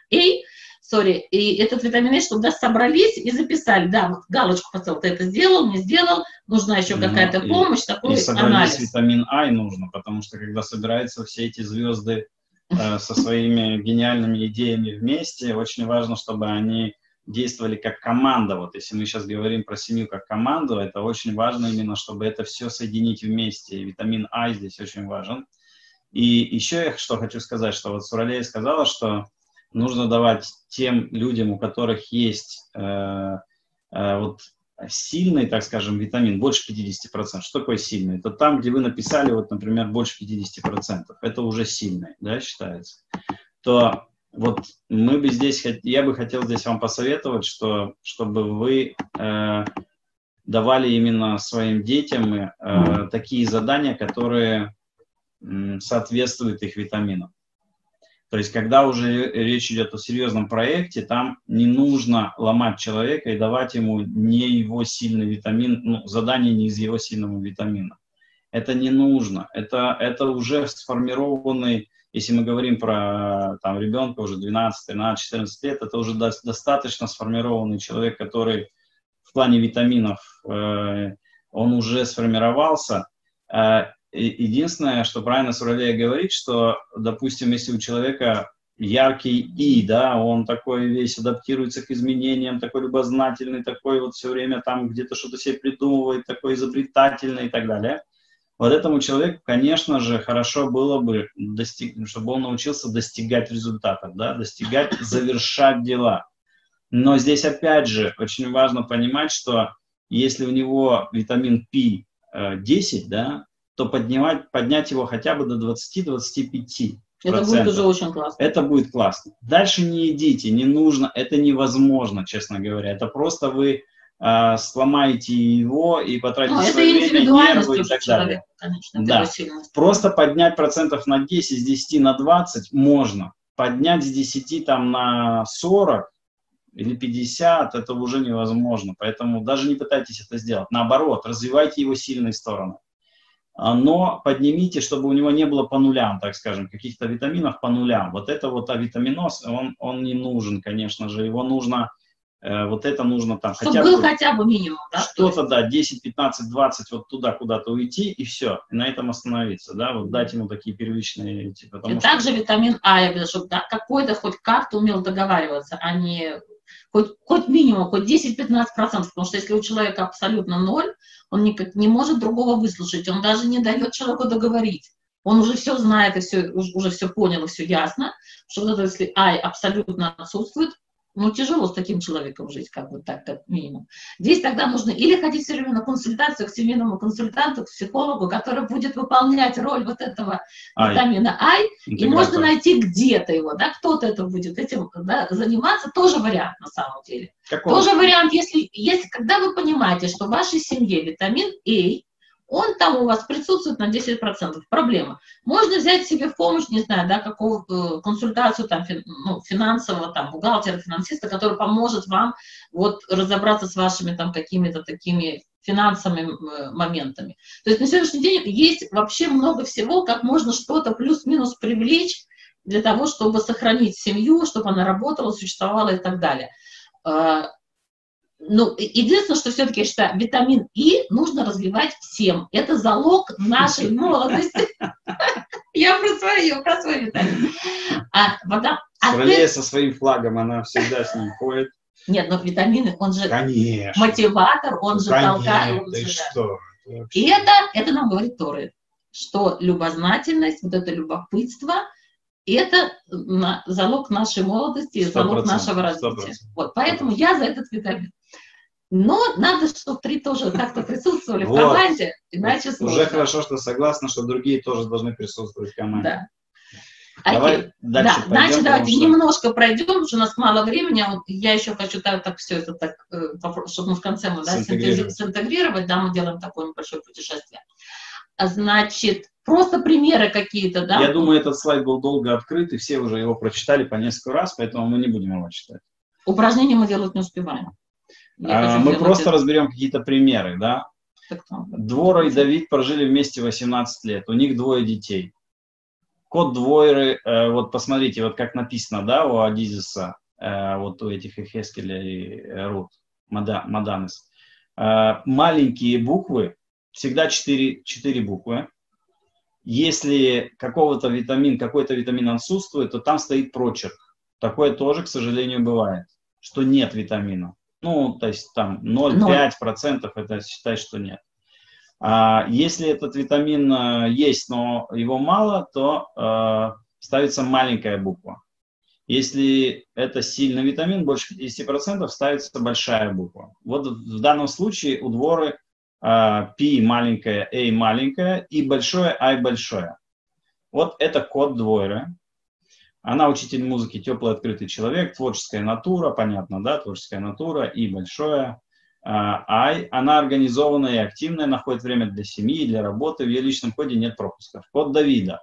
и этот витамин А, чтобы да, собрались и записали, да, вот галочку поставил, ты это сделал, не сделал, нужна еще какая-то помощь, такой анализ. И собрались витамин А и нужно, потому что когда собираются все эти звезды со своими гениальными идеями вместе, очень важно, чтобы они действовали как команда. Вот если мы сейчас говорим про семью как команду, это очень важно именно, чтобы это все соединить вместе. И витамин А здесь очень важен. И еще я что хочу сказать, что вот Суралея сказала, что нужно давать тем людям, у которых есть вот сильный, так скажем, витамин, больше 50%. Что такое сильный? Это там, где вы написали, вот, например, больше 50%. Это уже сильный, да, считается. То вот мы бы здесь, я бы хотел здесь вам посоветовать, чтобы вы давали именно своим детям такие задания, которые соответствуют их витаминам. То есть, когда уже речь идет о серьезном проекте, там не нужно ломать человека и давать ему не его сильный витамин, ну, задание не из его сильного витамина. Это не нужно. Это уже сформированный, если мы говорим про там, ребенка уже 12, 13, 14 лет, это уже достаточно сформированный человек, который в плане витаминов, он уже сформировался. Единственное, что правильно Суралея говорит, что, допустим, если у человека яркий И, да, он такой весь адаптируется к изменениям, такой любознательный, такой вот все время там где-то что-то себе придумывает, такой изобретательный и так далее. Вот этому человеку, конечно же, хорошо было бы, чтобы он научился достигать результатов, да, достигать, завершать дела. Но здесь опять же очень важно понимать, что если у него витамин P 10, да, то поднять его хотя бы до 20-25%. Это будет уже очень классно. Это будет классно. Дальше не идите, не нужно, это невозможно, честно говоря. Это просто вы сломаете его и потратите свое время, нервы и так далее. Конечно, да. Просто поднять процентов на 10, с 10 на 20 можно. Поднять с 10 там, на 40 или 50 это уже невозможно. Поэтому даже не пытайтесь это сделать. Наоборот, развивайте его сильные стороны. Но поднимите, чтобы у него не было по нулям, так скажем, каких-то витаминов по нулям. Вот это вот авитаминоз, он не нужен, конечно же. Его нужно, вот это нужно там чтобы был хотя бы минимум, да? Что-то, да, 10, 15, 20, вот туда куда-то уйти и все, и на этом остановиться, да, вот дать ему такие первичные... Типа, и также витамин А, я говорю, чтобы да, какой-то хоть как-то умел договариваться, а не... Хоть минимум, хоть 10-15%, потому что если у человека абсолютно 0, он никак не может другого выслушать, он даже не дает человеку договорить. он уже все знает и все, уже все понял, и все ясно, что вот это, если I абсолютно отсутствует, ну, тяжело с таким человеком жить, как бы так, как минимум. Здесь тогда нужно или ходить все время на консультацию к семейному консультанту, к психологу, который будет выполнять роль вот этого витамина I, и можно найти где-то его, да, кто-то это будет этим, да, заниматься, тоже вариант на самом деле. Тоже вариант, если когда вы понимаете, что в вашей семье витамин A, он там у вас присутствует на 10%. Проблема. Можно взять себе в помощь, не знаю, да, какую консультацию там, финансового, там, бухгалтера, финансиста, который поможет вам вот разобраться с вашими там какими-то такими финансовыми моментами. То есть на сегодняшний день есть вообще много всего, как можно что-то плюс-минус привлечь для того, чтобы сохранить семью, чтобы она работала, существовала и так далее. Ну, единственное, что все-таки я считаю, витамин И нужно развивать всем. Это залог нашей молодости. Я про свой витамин. Вода. Со своим флагом, она всегда с ним ходит. Нет, но витамины, он же мотиватор, он же толкает. И это нам говорит Торы, что любознательность, вот это любопытство, это залог нашей молодости, залог нашего развития. Вот, поэтому я за этот витамин. Но надо, чтобы 3 тоже как-то присутствовали в команде, иначе сложно. Уже хорошо, что согласна, что другие тоже должны присутствовать в команде. Да. Давай дальше пойдем, значит, давайте немножко пройдем, потому что у нас мало времени. Я еще хочу так все это так, чтобы мы в конце синтегрировать, да, мы делаем такое небольшое путешествие. Значит, просто примеры какие-то, да? Я думаю, этот слайд был долго открыт, и все уже его прочитали по несколько раз, поэтому мы не будем его читать. Упражнения мы делать не успеваем. Мы просто разберем какие-то примеры, да? Двора и Давид прожили вместе 18 лет, у них 2 детей. Код Двойры, вот посмотрите, вот как написано, да, у Адизиса, вот у этих Эхескеля и Рут, Маданес. Маленькие буквы, всегда 4 буквы. Если какой-то витамин отсутствует, то там стоит прочерк. Такое тоже, к сожалению, бывает, что нет витамина. Ну, то есть там 0,5% это считай, что нет. Если этот витамин есть, но его мало, то ставится маленькая буква. Если это сильный витамин, больше 50%, ставится большая буква. Вот в данном случае у Дворы P маленькая, A маленькая и большое I большое. Вот это код Двойры. Она учитель музыки, теплый, открытый человек, творческая натура, понятно, да, творческая натура и большое I. Она организованная и активная, находит время для семьи, для работы, в ее личном коде нет пропусков. Код Давида.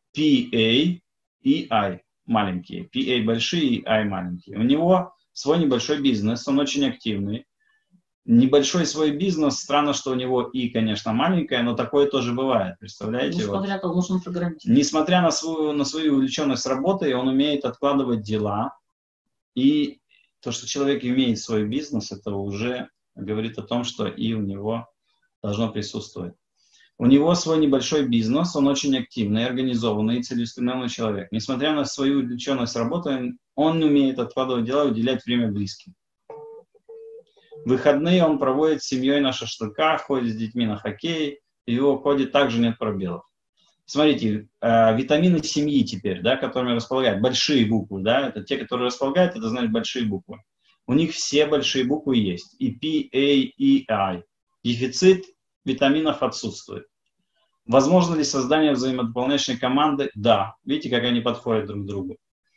PA и I маленькие. PA большие и I маленькие. У него свой небольшой бизнес, он очень активный. Небольшой свой бизнес, странно, что у него и, конечно, маленькая, но такое тоже бывает, представляете? Несмотря на свою увлеченность работой, он умеет откладывать дела. И то, что человек имеет свой бизнес, это уже говорит о том, что и у него должно присутствовать. У него свой небольшой бизнес, он очень активный, организованный и целеустремленный человек. Несмотря на свою увлеченность работой, он умеет откладывать дела и уделять время близким. Выходные он проводит с семьей на шашлыках, ходит с детьми на хоккей, в его коде также нет пробелов. Смотрите, витамины семьи теперь, да, которыми располагают, большие буквы, да, это те, которые располагают, это значит большие буквы. У них все большие буквы есть, и P, A, и I. Дефицит витаминов отсутствует. Возможно ли создание взаимодополняющей команды? Да. Видите, как они подходят друг к другу.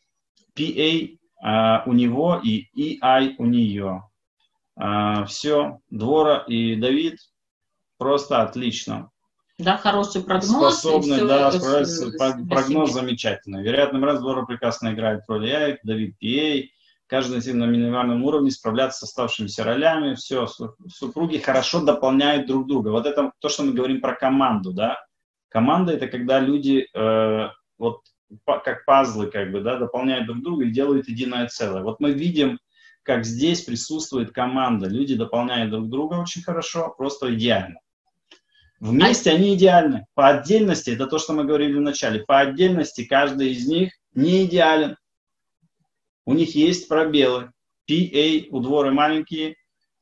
PA у него и EI у нее. Все, Двора и Давид просто отлично. Да, хороший прогноз. Способны, да, справиться. Прогноз замечательный. Вероятно, раз Двора прекрасно играет роль EI, Давид PA. Каждый на минимальном уровне справляться с оставшимися ролями. Все, супруги хорошо дополняют друг друга. Вот это то, что мы говорим про команду, да. Команда — это когда люди вот как пазлы, как бы, да, дополняют друг друга и делают единое целое. Вот мы видим, как здесь присутствует команда. Люди дополняют друг друга очень хорошо, просто идеально. Вместе они идеальны. По отдельности, это то, что мы говорили в начале, по отдельности каждый из них не идеален. У них есть пробелы. PA у Дворы маленькие,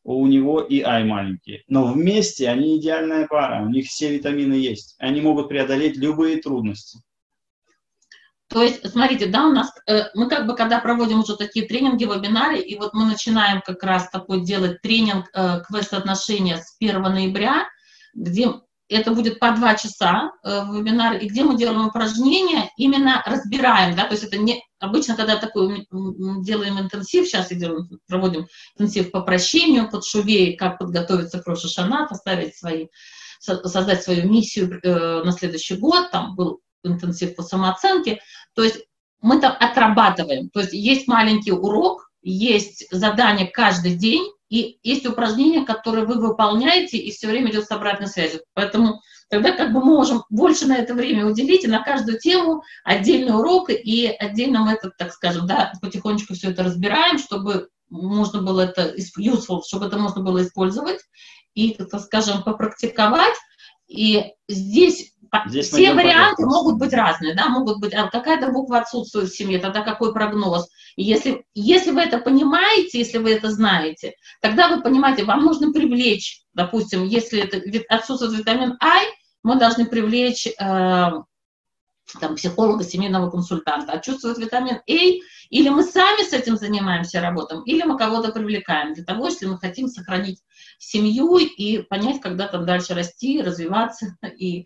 у него и I маленький. Но вместе они идеальная пара, у них все витамины есть. Они могут преодолеть любые трудности. То есть, смотрите, да, у нас, мы как бы, когда проводим уже такие тренинги, вебинары, и вот мы начинаем как раз такой делать тренинг квест-отношения с 1 ноября, где это будет по 2 часа вебинар, и где мы делаем упражнения, именно разбираем, да, то есть это не, обычно, когда такой делаем интенсив, сейчас проводим интенсив по прощению, под шувей, как подготовиться к Рош ха-Шана, создать свою миссию на следующий год, там был интенсив по самооценке, то есть мы там отрабатываем, то есть есть маленький урок, есть задание каждый день, и есть упражнения, которые вы выполняете, и все время идет с обратной связью. Поэтому тогда как бы мы можем больше на это время уделить, и на каждую тему отдельный урок, и отдельно мы это, так скажем, да, потихонечку все это разбираем, чтобы можно было это useful, чтобы это можно было использовать, и, так скажем, попрактиковать. И здесь все варианты могут быть разные, да, могут быть, какая-то буква отсутствует в семье, тогда какой прогноз. И если вы это понимаете, если вы это знаете, тогда вы понимаете, вам нужно привлечь, допустим, если это отсутствует витамин I, мы должны привлечь там, психолога, семейного консультанта. Отсутствует витамин A, или мы сами с этим занимаемся, работаем, или мы кого-то привлекаем для того, если мы хотим сохранить семью и понять, когда там дальше расти, развиваться и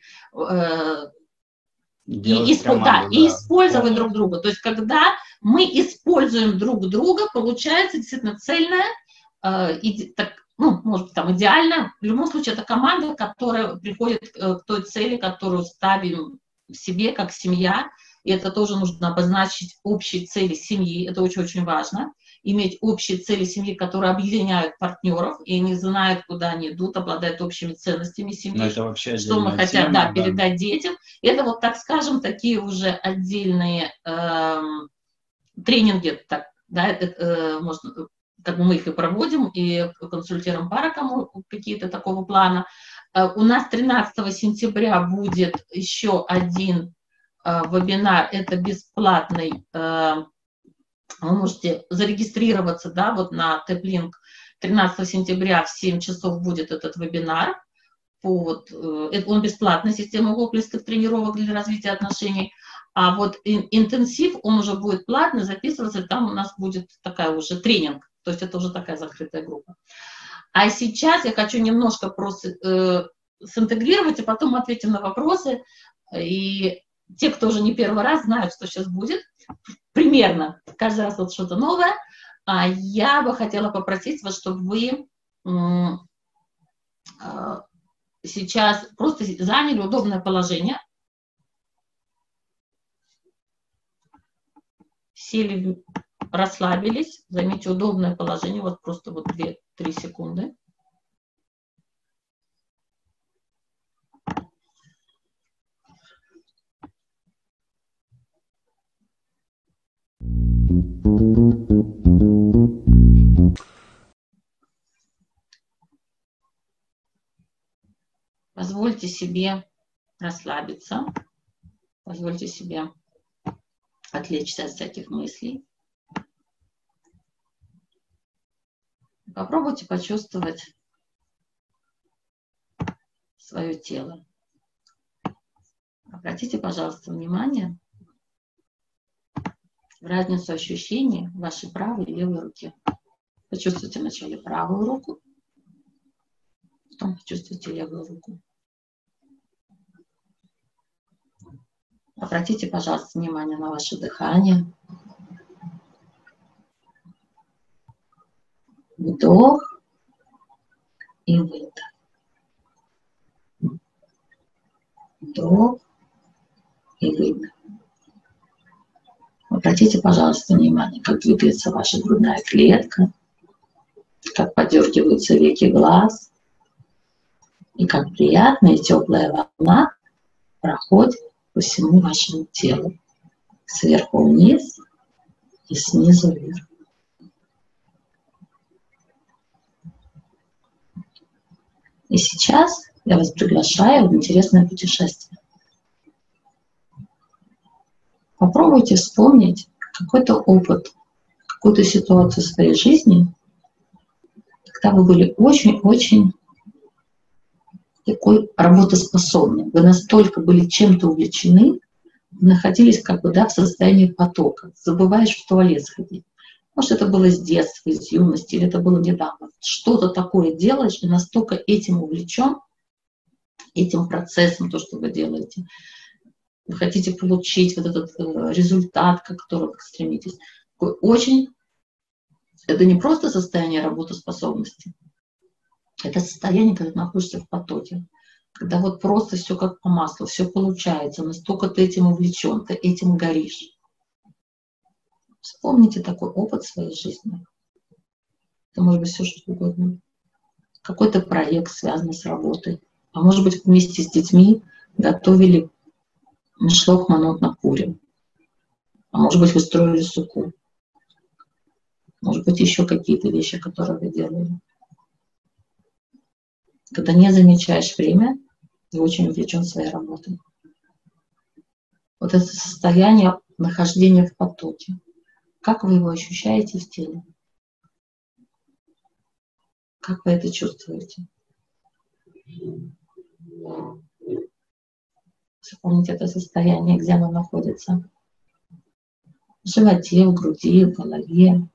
использовать друг друга. То есть когда мы используем друг друга, получается действительно цельная, ну, может быть, там идеально. В любом случае, это команда, которая приходит к той цели, которую ставим в себе, как семья. И это тоже нужно обозначить общие цели семьи. Это очень-очень важно. Иметь общие цели семьи, которые объединяют партнеров, и они знают, куда они идут, обладают общими ценностями семьи, что мы хотим передать детям. Это вот, так скажем, такие уже отдельные тренинги, так, да, можно, как бы мы их и проводим, и консультируем пары, кому какие-то такого плана. У нас 13 сентября будет еще один вебинар, это бесплатный. Вы можете зарегистрироваться, да, вот на TapLink. 13 сентября в 7 часов будет этот вебинар. Он бесплатный, система комплексных тренировок для развития отношений. А вот интенсив, он уже будет платный, записываться, там у нас будет такая уже тренинг, то есть это уже такая закрытая группа. А сейчас я хочу немножко просто синтегрировать, и потом ответим на вопросы. И те, кто уже не первый раз, знают, что сейчас будет. Примерно. Каждый раз вот что-то новое. А я бы хотела попросить вас, чтобы вы сейчас просто заняли удобное положение. Сели, расслабились. Займите удобное положение. Вот просто вот 2-3 секунды. Позвольте себе расслабиться, позвольте себе отвлечься от всяких мыслей. Попробуйте почувствовать свое тело. Обратите, пожалуйста, внимание в разницу ощущений в вашей правой и левой руке. Почувствуйте вначале правую руку, потом почувствуйте левую руку. Обратите, пожалуйста, внимание на ваше дыхание. Вдох и выдох. Вдох и выдох. Обратите, пожалуйста, внимание, как двигается ваша грудная клетка, как подергиваются веки глаз, и как приятная и теплая волна проходит по всему вашему телу, сверху вниз и снизу вверх. И сейчас я вас приглашаю в интересное путешествие. Попробуйте вспомнить какой-то опыт, какую-то ситуацию в своей жизни, когда вы были очень-очень такой работоспособный, вы настолько были чем-то увлечены, находились как бы, да, в состоянии потока, забываешь в туалет сходить. Может, это было с детства, из юности, или это было недавно. Что-то такое делаешь, и настолько этим увлечен, этим процессом, то, что вы делаете. Вы хотите получить вот этот результат, к которому вы стремитесь. Очень, это не просто состояние работоспособности, это состояние, когда ты находишься в потоке. Когда вот просто все как по маслу, все получается, настолько ты этим увлечен, ты этим горишь. Вспомните такой опыт в своей жизни. Это может быть все что угодно. Какой-то проект, связанный с работой. А может быть, вместе с детьми готовили мишлох манот на Пурим. А может быть, вы строили суку. Может быть, еще какие-то вещи, которые вы делали. Когда не замечаешь время, ты очень увлечен своей работой. Вот это состояние нахождения в потоке. Как вы его ощущаете в теле? Как вы это чувствуете? Вспомните это состояние, где оно находится. В животе, в груди, в голове.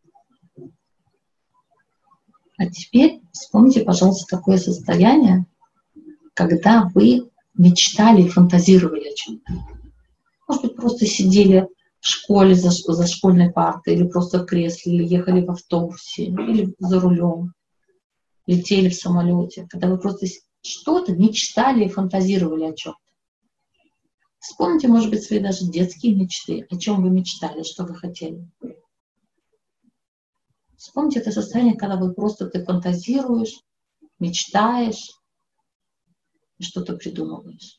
А теперь вспомните, пожалуйста, такое состояние, когда вы мечтали и фантазировали о чем-то. Может быть, просто сидели в школе за школьной партой, или просто в кресле, или ехали в автобусе, или за рулем, летели в самолете. Когда вы просто что-то мечтали и фантазировали о чем-то. Вспомните, может быть, свои даже детские мечты, о чем вы мечтали, что вы хотели. Вспомните это состояние, когда вы просто ты фантазируешь, мечтаешь и что-то придумываешь.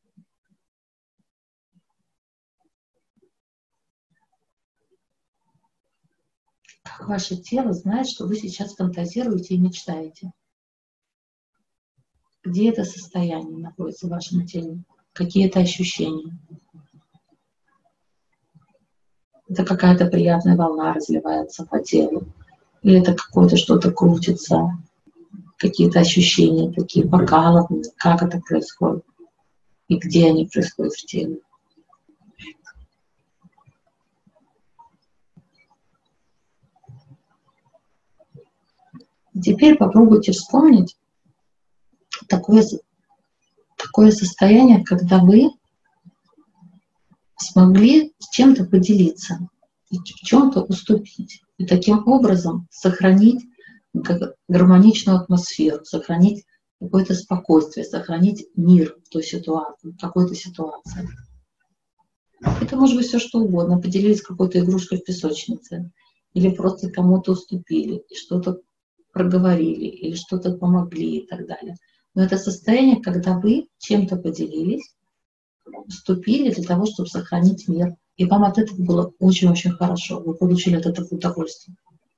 Как ваше тело знает, что вы сейчас фантазируете и мечтаете? Где это состояние находится в вашем теле? Какие это ощущения? Это какая-то приятная волна разливается по телу. Или это какое-то что-то крутится. Какие-то ощущения такие покалывания. Как это происходит? И где они происходят в теле? Теперь попробуйте вспомнить такое состояние, когда вы смогли с чем-то поделиться и в чем-то уступить. И таким образом сохранить гармоничную атмосферу, сохранить какое-то спокойствие, сохранить мир в той ситуации, в какой-то ситуации. Это может быть все что угодно. Поделились какой-то игрушкой в песочнице, или просто кому-то уступили, и что-то проговорили, или что-то помогли и так далее. Но это состояние, когда вы чем-то поделились, уступили для того, чтобы сохранить мир. И вам от этого было очень-очень хорошо. Вы получили от этого удовольствие.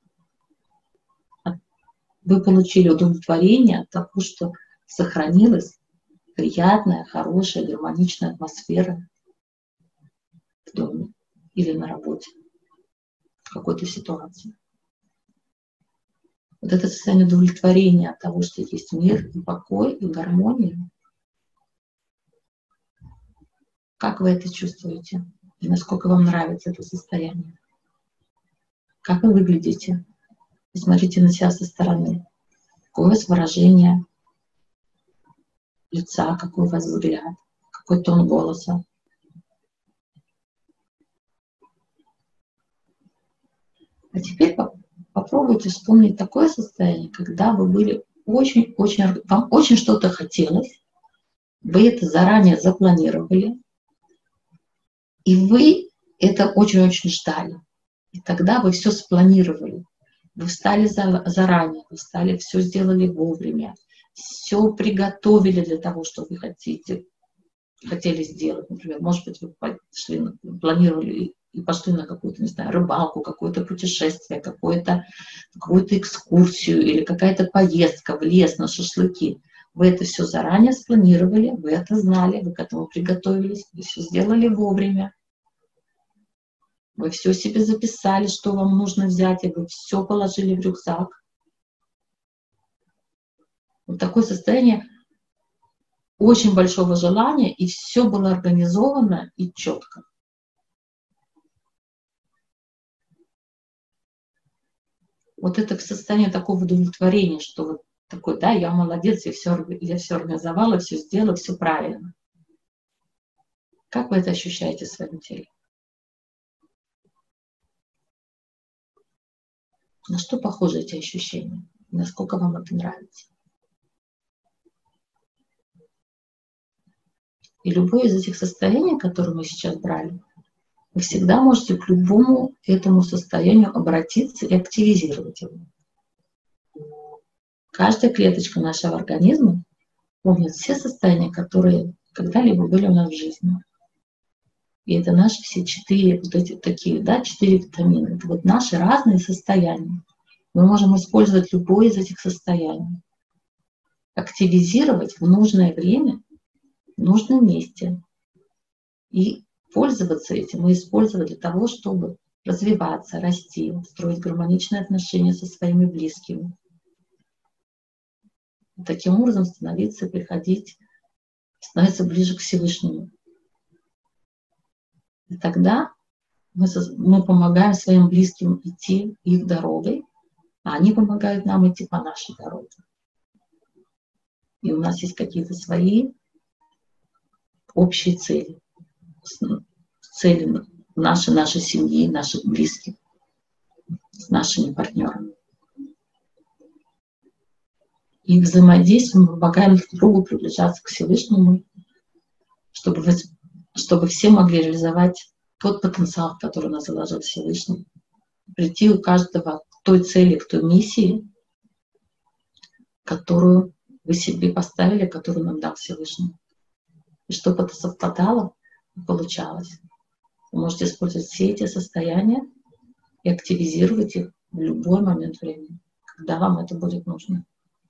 Вы получили удовлетворение от того, что сохранилась приятная, хорошая, гармоничная атмосфера в доме или на работе, в какой-то ситуации. Вот это состояние удовлетворения от того, что есть мир, и покой, и гармония. Как вы это чувствуете? И насколько вам нравится это состояние? Как вы выглядите? Посмотрите на себя со стороны. Какое у вас выражение лица, какой у вас взгляд, какой тон голоса. А теперь попробуйте вспомнить такое состояние, когда вы были вам очень что-то хотелось, вы это заранее запланировали, и вы это очень-очень ждали. И тогда вы все спланировали. Вы встали заранее, вы все сделали вовремя, все приготовили для того, что вы хотели сделать. Например, может быть, вы планировали и пошли на какую-то, не знаю, рыбалку, какое-то путешествие, какую-то экскурсию или какая-то поездка в лес на шашлыки. Вы это все заранее спланировали, вы это знали, вы к этому приготовились, вы все сделали вовремя. Вы все себе записали, что вам нужно взять, и вы все положили в рюкзак. Вот такое состояние очень большого желания, и все было организовано и четко. Вот это состояние такого удовлетворения, что вот такой, да, я молодец, я все организовала, все сделала, все правильно. Как вы это ощущаете в своем теле? На что похожи эти ощущения? Насколько вам это нравится? И любое из этих состояний, которые мы сейчас брали, вы всегда можете к любому этому состоянию обратиться и активизировать его. Каждая клеточка нашего организма помнит все состояния, которые когда-либо были у нас в жизни. И это наши все 4 вот эти такие, да, 4 витамина. Это вот наши разные состояния. Мы можем использовать любое из этих состояний, активизировать в нужное время, в нужном месте и пользоваться этим и использовать для того, чтобы развиваться, расти, строить гармоничные отношения со своими близкими. И таким образом становиться ближе к Всевышнему. И тогда мы помогаем своим близким идти их дорогой, а они помогают нам идти по нашей дороге. И у нас есть какие-то свои общие цели. Цели нашей семьи, наших близких, с нашими партнерами. И взаимодействием мы помогаем друг другу приближаться к Всевышнему, чтобы все могли реализовать тот потенциал, который у нас заложил Всевышний, прийти у каждого к той цели, к той миссии, которую вы себе поставили, которую нам дал Всевышний. И чтобы это совпадало и получалось. Вы можете использовать все эти состояния и активизировать их в любой момент времени, когда вам это будет нужно.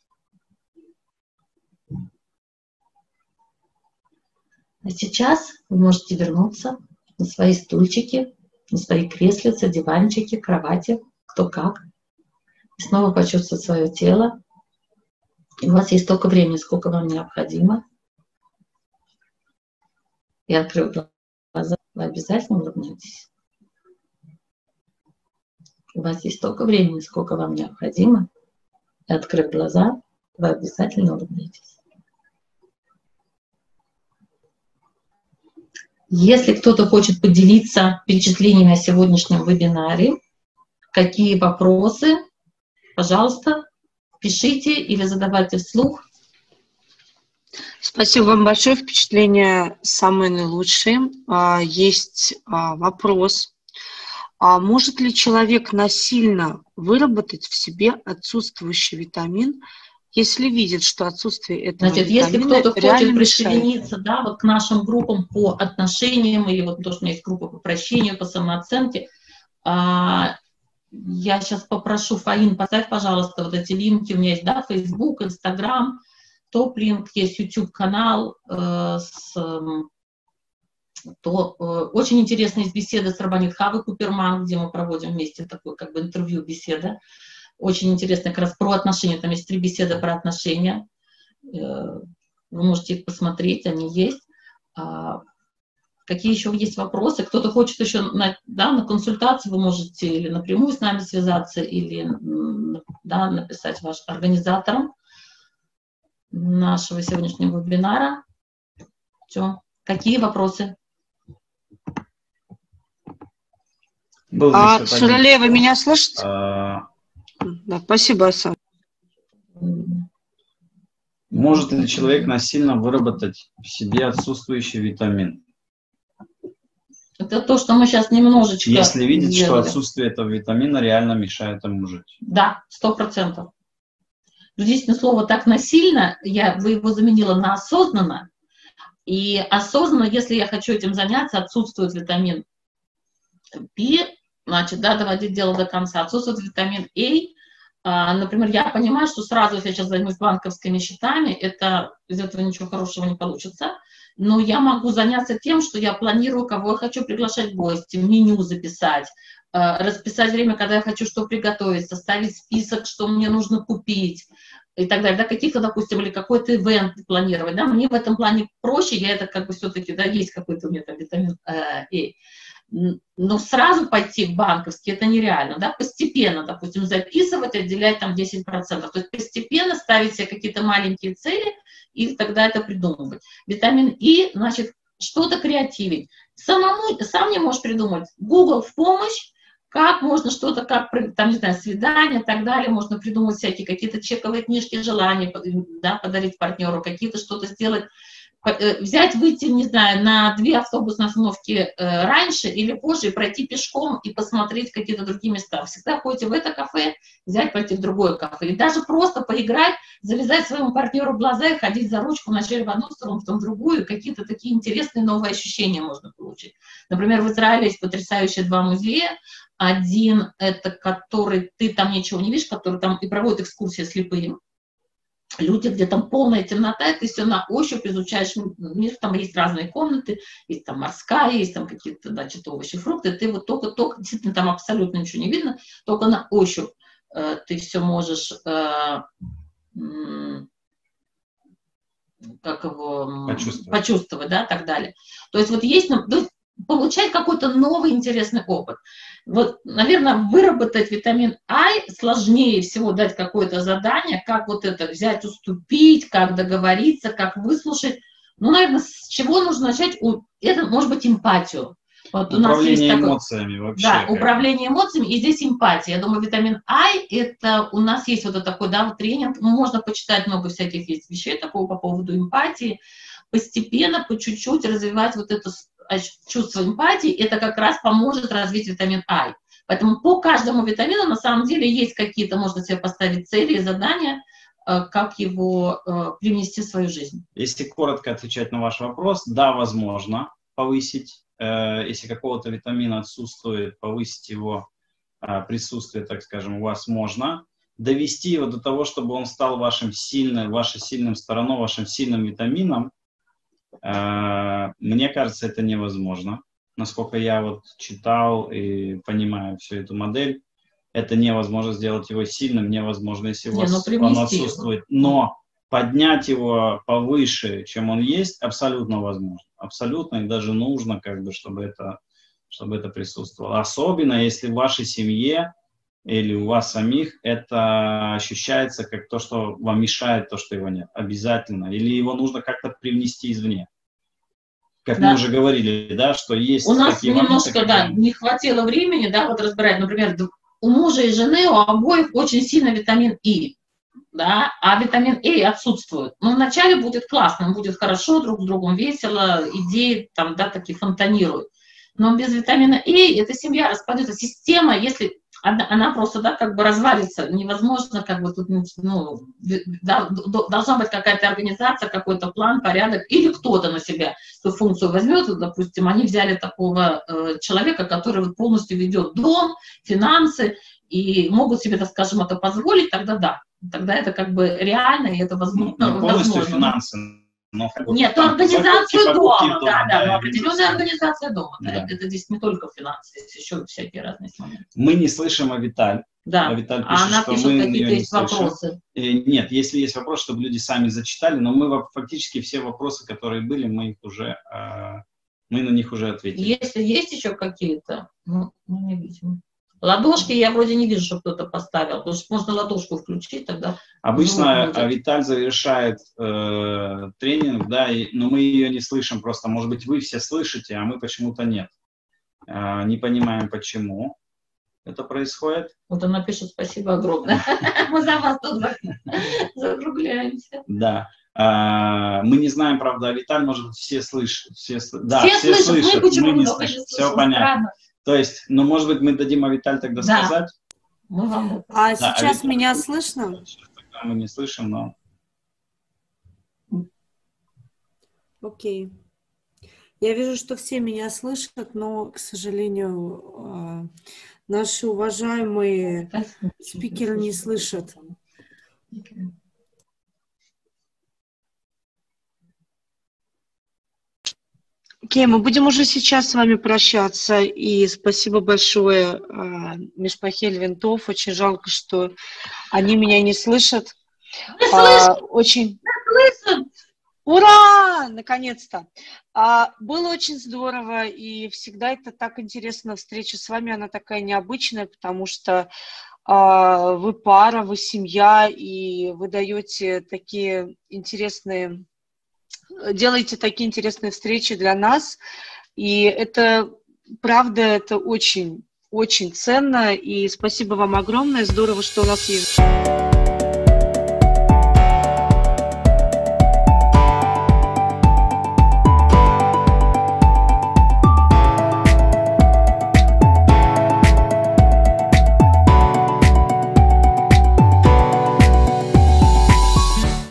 А сейчас вы можете вернуться на свои стульчики, на свои креслица, диванчики, кровати, кто как. И снова почувствовать свое тело. И у вас есть столько времени, сколько вам необходимо. И открыв глаза, вы обязательно улыбнетесь. У вас есть столько времени, сколько вам необходимо. И открыв глаза, вы обязательно улыбнетесь. Если кто-то хочет поделиться впечатлениями о сегодняшнем вебинаре, какие вопросы, пожалуйста, пишите или задавайте вслух. Спасибо вам большое, впечатления самые наилучшие. Есть вопрос. Может ли человек насильно выработать в себе отсутствующий витамин, если видит, что отсутствие этого витамина реально мешает? Если кто-то хочет присоединиться, да, вот к нашим группам по отношениям, или вот то, что у меня есть группа по прощению, по самооценке, я сейчас попрошу, Фаин, поставь, пожалуйста, вот эти линки. У меня есть, да, Facebook, Instagram, топ-линк, есть YouTube-канал. Очень интересная есть беседа с Рабанит Хавой Куперман, где мы проводим вместе такое как бы интервью-беседа. Очень интересно, как раз про отношения. Там есть 3 беседы про отношения. Вы можете их посмотреть, они есть. Какие еще есть вопросы? Кто-то хочет еще на консультацию, вы можете или напрямую с нами связаться, или написать ваш организаторам нашего сегодняшнего вебинара. Все. Какие вопросы? Шурале, вы меня слышите? Да, спасибо, Асан. Может ли человек насильно выработать в себе отсутствующий витамин? Это то, что мы сейчас немножечко... Если видеть, что отсутствие этого витамина реально мешает ему жить. Да, 100%. Здесь слово так насильно, вы его заменила на осознанно. И осознанно, если я хочу этим заняться, отсутствует витамин B, значит, да, доводить дело до конца. Отсутствует витамин А. Например, я понимаю, что сразу, если я сейчас займусь банковскими счетами, из этого ничего хорошего не получится. Но я могу заняться тем, что я планирую, кого я хочу приглашать в гости, меню записать, расписать время, когда я хочу что приготовить, составить список, что мне нужно купить, и так далее, да, каких-то, допустим, или какой-то ивент планировать, да, мне в этом плане проще, я это как бы все-таки, да, есть какой-то у меня там витамин Е. Но сразу пойти в банковский это нереально, да, постепенно, допустим, записывать, отделять там 10%, то есть постепенно ставить себе какие-то маленькие цели и тогда это придумывать. Витамин И, значит, что-то креативить. Сам не можешь придумать. Google в помощь, как можно что-то, как, там, не знаю, свидания и так далее, можно придумать всякие какие-то чековые книжки желаний, да, подарить партнеру, какие-то что-то сделать, взять, выйти, не знаю, на 2 автобусные остановки раньше или позже и пройти пешком и посмотреть какие-то другие места. Всегда ходите в это кафе, взять, пойти в другое кафе. И даже просто поиграть, завязать своему партнеру глаза и ходить за ручку вначале в одну сторону, потом в другую. Какие-то такие интересные новые ощущения можно получить. Например, в Израиле есть потрясающие 2 музея. Один, это который ты там ничего не видишь, который там и проводит экскурсии слепые. Люди, где там полная темнота, и ты все на ощупь изучаешь мир, там есть разные комнаты, есть там морская, есть там какие-то, значит, овощи, фрукты, ты вот только, действительно, там абсолютно ничего не видно, только на ощупь ты все можешь, как его, почувствовать, да, так далее. То есть вот есть, получать какой-то новый интересный опыт. Вот, наверное, выработать витамин А сложнее всего дать какое-то задание, как вот это взять, уступить, как договориться, как выслушать. Ну, наверное, с чего нужно начать? Это может быть эмпатию. Вот управление эмоциями вообще. Да, управление эмоциями, и здесь эмпатия. Я думаю, витамин А, это у нас есть вот такой, да, вот тренинг, можно почитать много всяких есть вещей такого по поводу эмпатии, постепенно, по чуть-чуть развивать вот это чувство эмпатии, это как раз поможет развить витамин А. Поэтому по каждому витамину на самом деле есть какие-то, можно себе поставить цели и задания, как его привнести в свою жизнь. Если коротко отвечать на ваш вопрос, да, возможно повысить. Если какого-то витамина отсутствует, повысить его присутствие, так скажем, у вас можно. Довести его до того, чтобы он стал вашей сильной стороной, вашим сильным витамином, мне кажется, это невозможно. Насколько я вот читал и понимаю всю эту модель, это невозможно сделать его сильным, невозможно, если у вас он отсутствует. Но поднять его повыше, чем он есть, абсолютно возможно. Абсолютно, и даже нужно, как бы, чтобы это присутствовало. Особенно, если в вашей семье или у вас самих это ощущается как то, что вам мешает, то, что его нет. Обязательно. Или его нужно как-то привнести извне. Как мы уже говорили, да, что есть... У нас немножко, не хватило времени, да, вот разбирать, например, у мужа и жены, у обоих очень сильно витамин И, да, а витамин Е отсутствует. Но вначале будет классно, будет хорошо, друг с другом весело, идеи там, да, такие фонтанируют. Но без витамина Е эта семья распадется. Система, если она просто, да, как бы развалится, невозможно, как бы тут, ну, да, должна быть какая-то организация, какой-то план, порядок, или кто-то на себя эту функцию возьмет. Допустим, они взяли такого человека, который вот полностью ведет дом, финансы, и могут себе, так скажем, это позволить, тогда да. Тогда это как бы реально, и это возможно. Не полностью финансы. Нет, то организацию дома, да, но определенная организация дома. Да. Это здесь не только финансы, здесь еще всякие разные моменты. Мы не слышим о Виталь. Да, Виталь пишет, она что пишет, мы какие-то есть вопросы. Нет, если есть вопрос, чтобы люди сами зачитали, но мы фактически все вопросы, которые были, мы на них уже ответили. Если есть еще какие-то, мы не видим. Ладошки я вроде не вижу, что кто-то поставил, потому что можно ладошку включить тогда. Обычно Виталь завершает тренинг, да, но мы ее не слышим просто. Может быть, вы все слышите, а мы почему-то нет. Не понимаем, почему это происходит. Вот она пишет: спасибо огромное. Мы за вас тут закругляемся. Да. Мы не знаем, правда, Виталь, может быть, все слышат. Все слышат, мы не слышим. Все понятно. То есть, ну, может быть, мы дадим Виталь тогда сказать. Сейчас меня слышно? Мы не слышим, но... Окей. Я вижу, что все меня слышат, но, к сожалению, наши уважаемые спикеры не слышат. Окей, мы будем уже сейчас с вами прощаться. И спасибо большое, Мишпахель, Винтов. Очень жалко, что они меня не слышат. Очень... Слышат! Ура! Наконец-то! Было очень здорово, и всегда это так интересно. Встреча с вами, она такая необычная, потому что вы пара, вы семья, и вы даете такие интересные, делаете такие интересные встречи для нас. И это, правда, это очень, очень ценно. И спасибо вам огромное. Здорово, что у нас есть...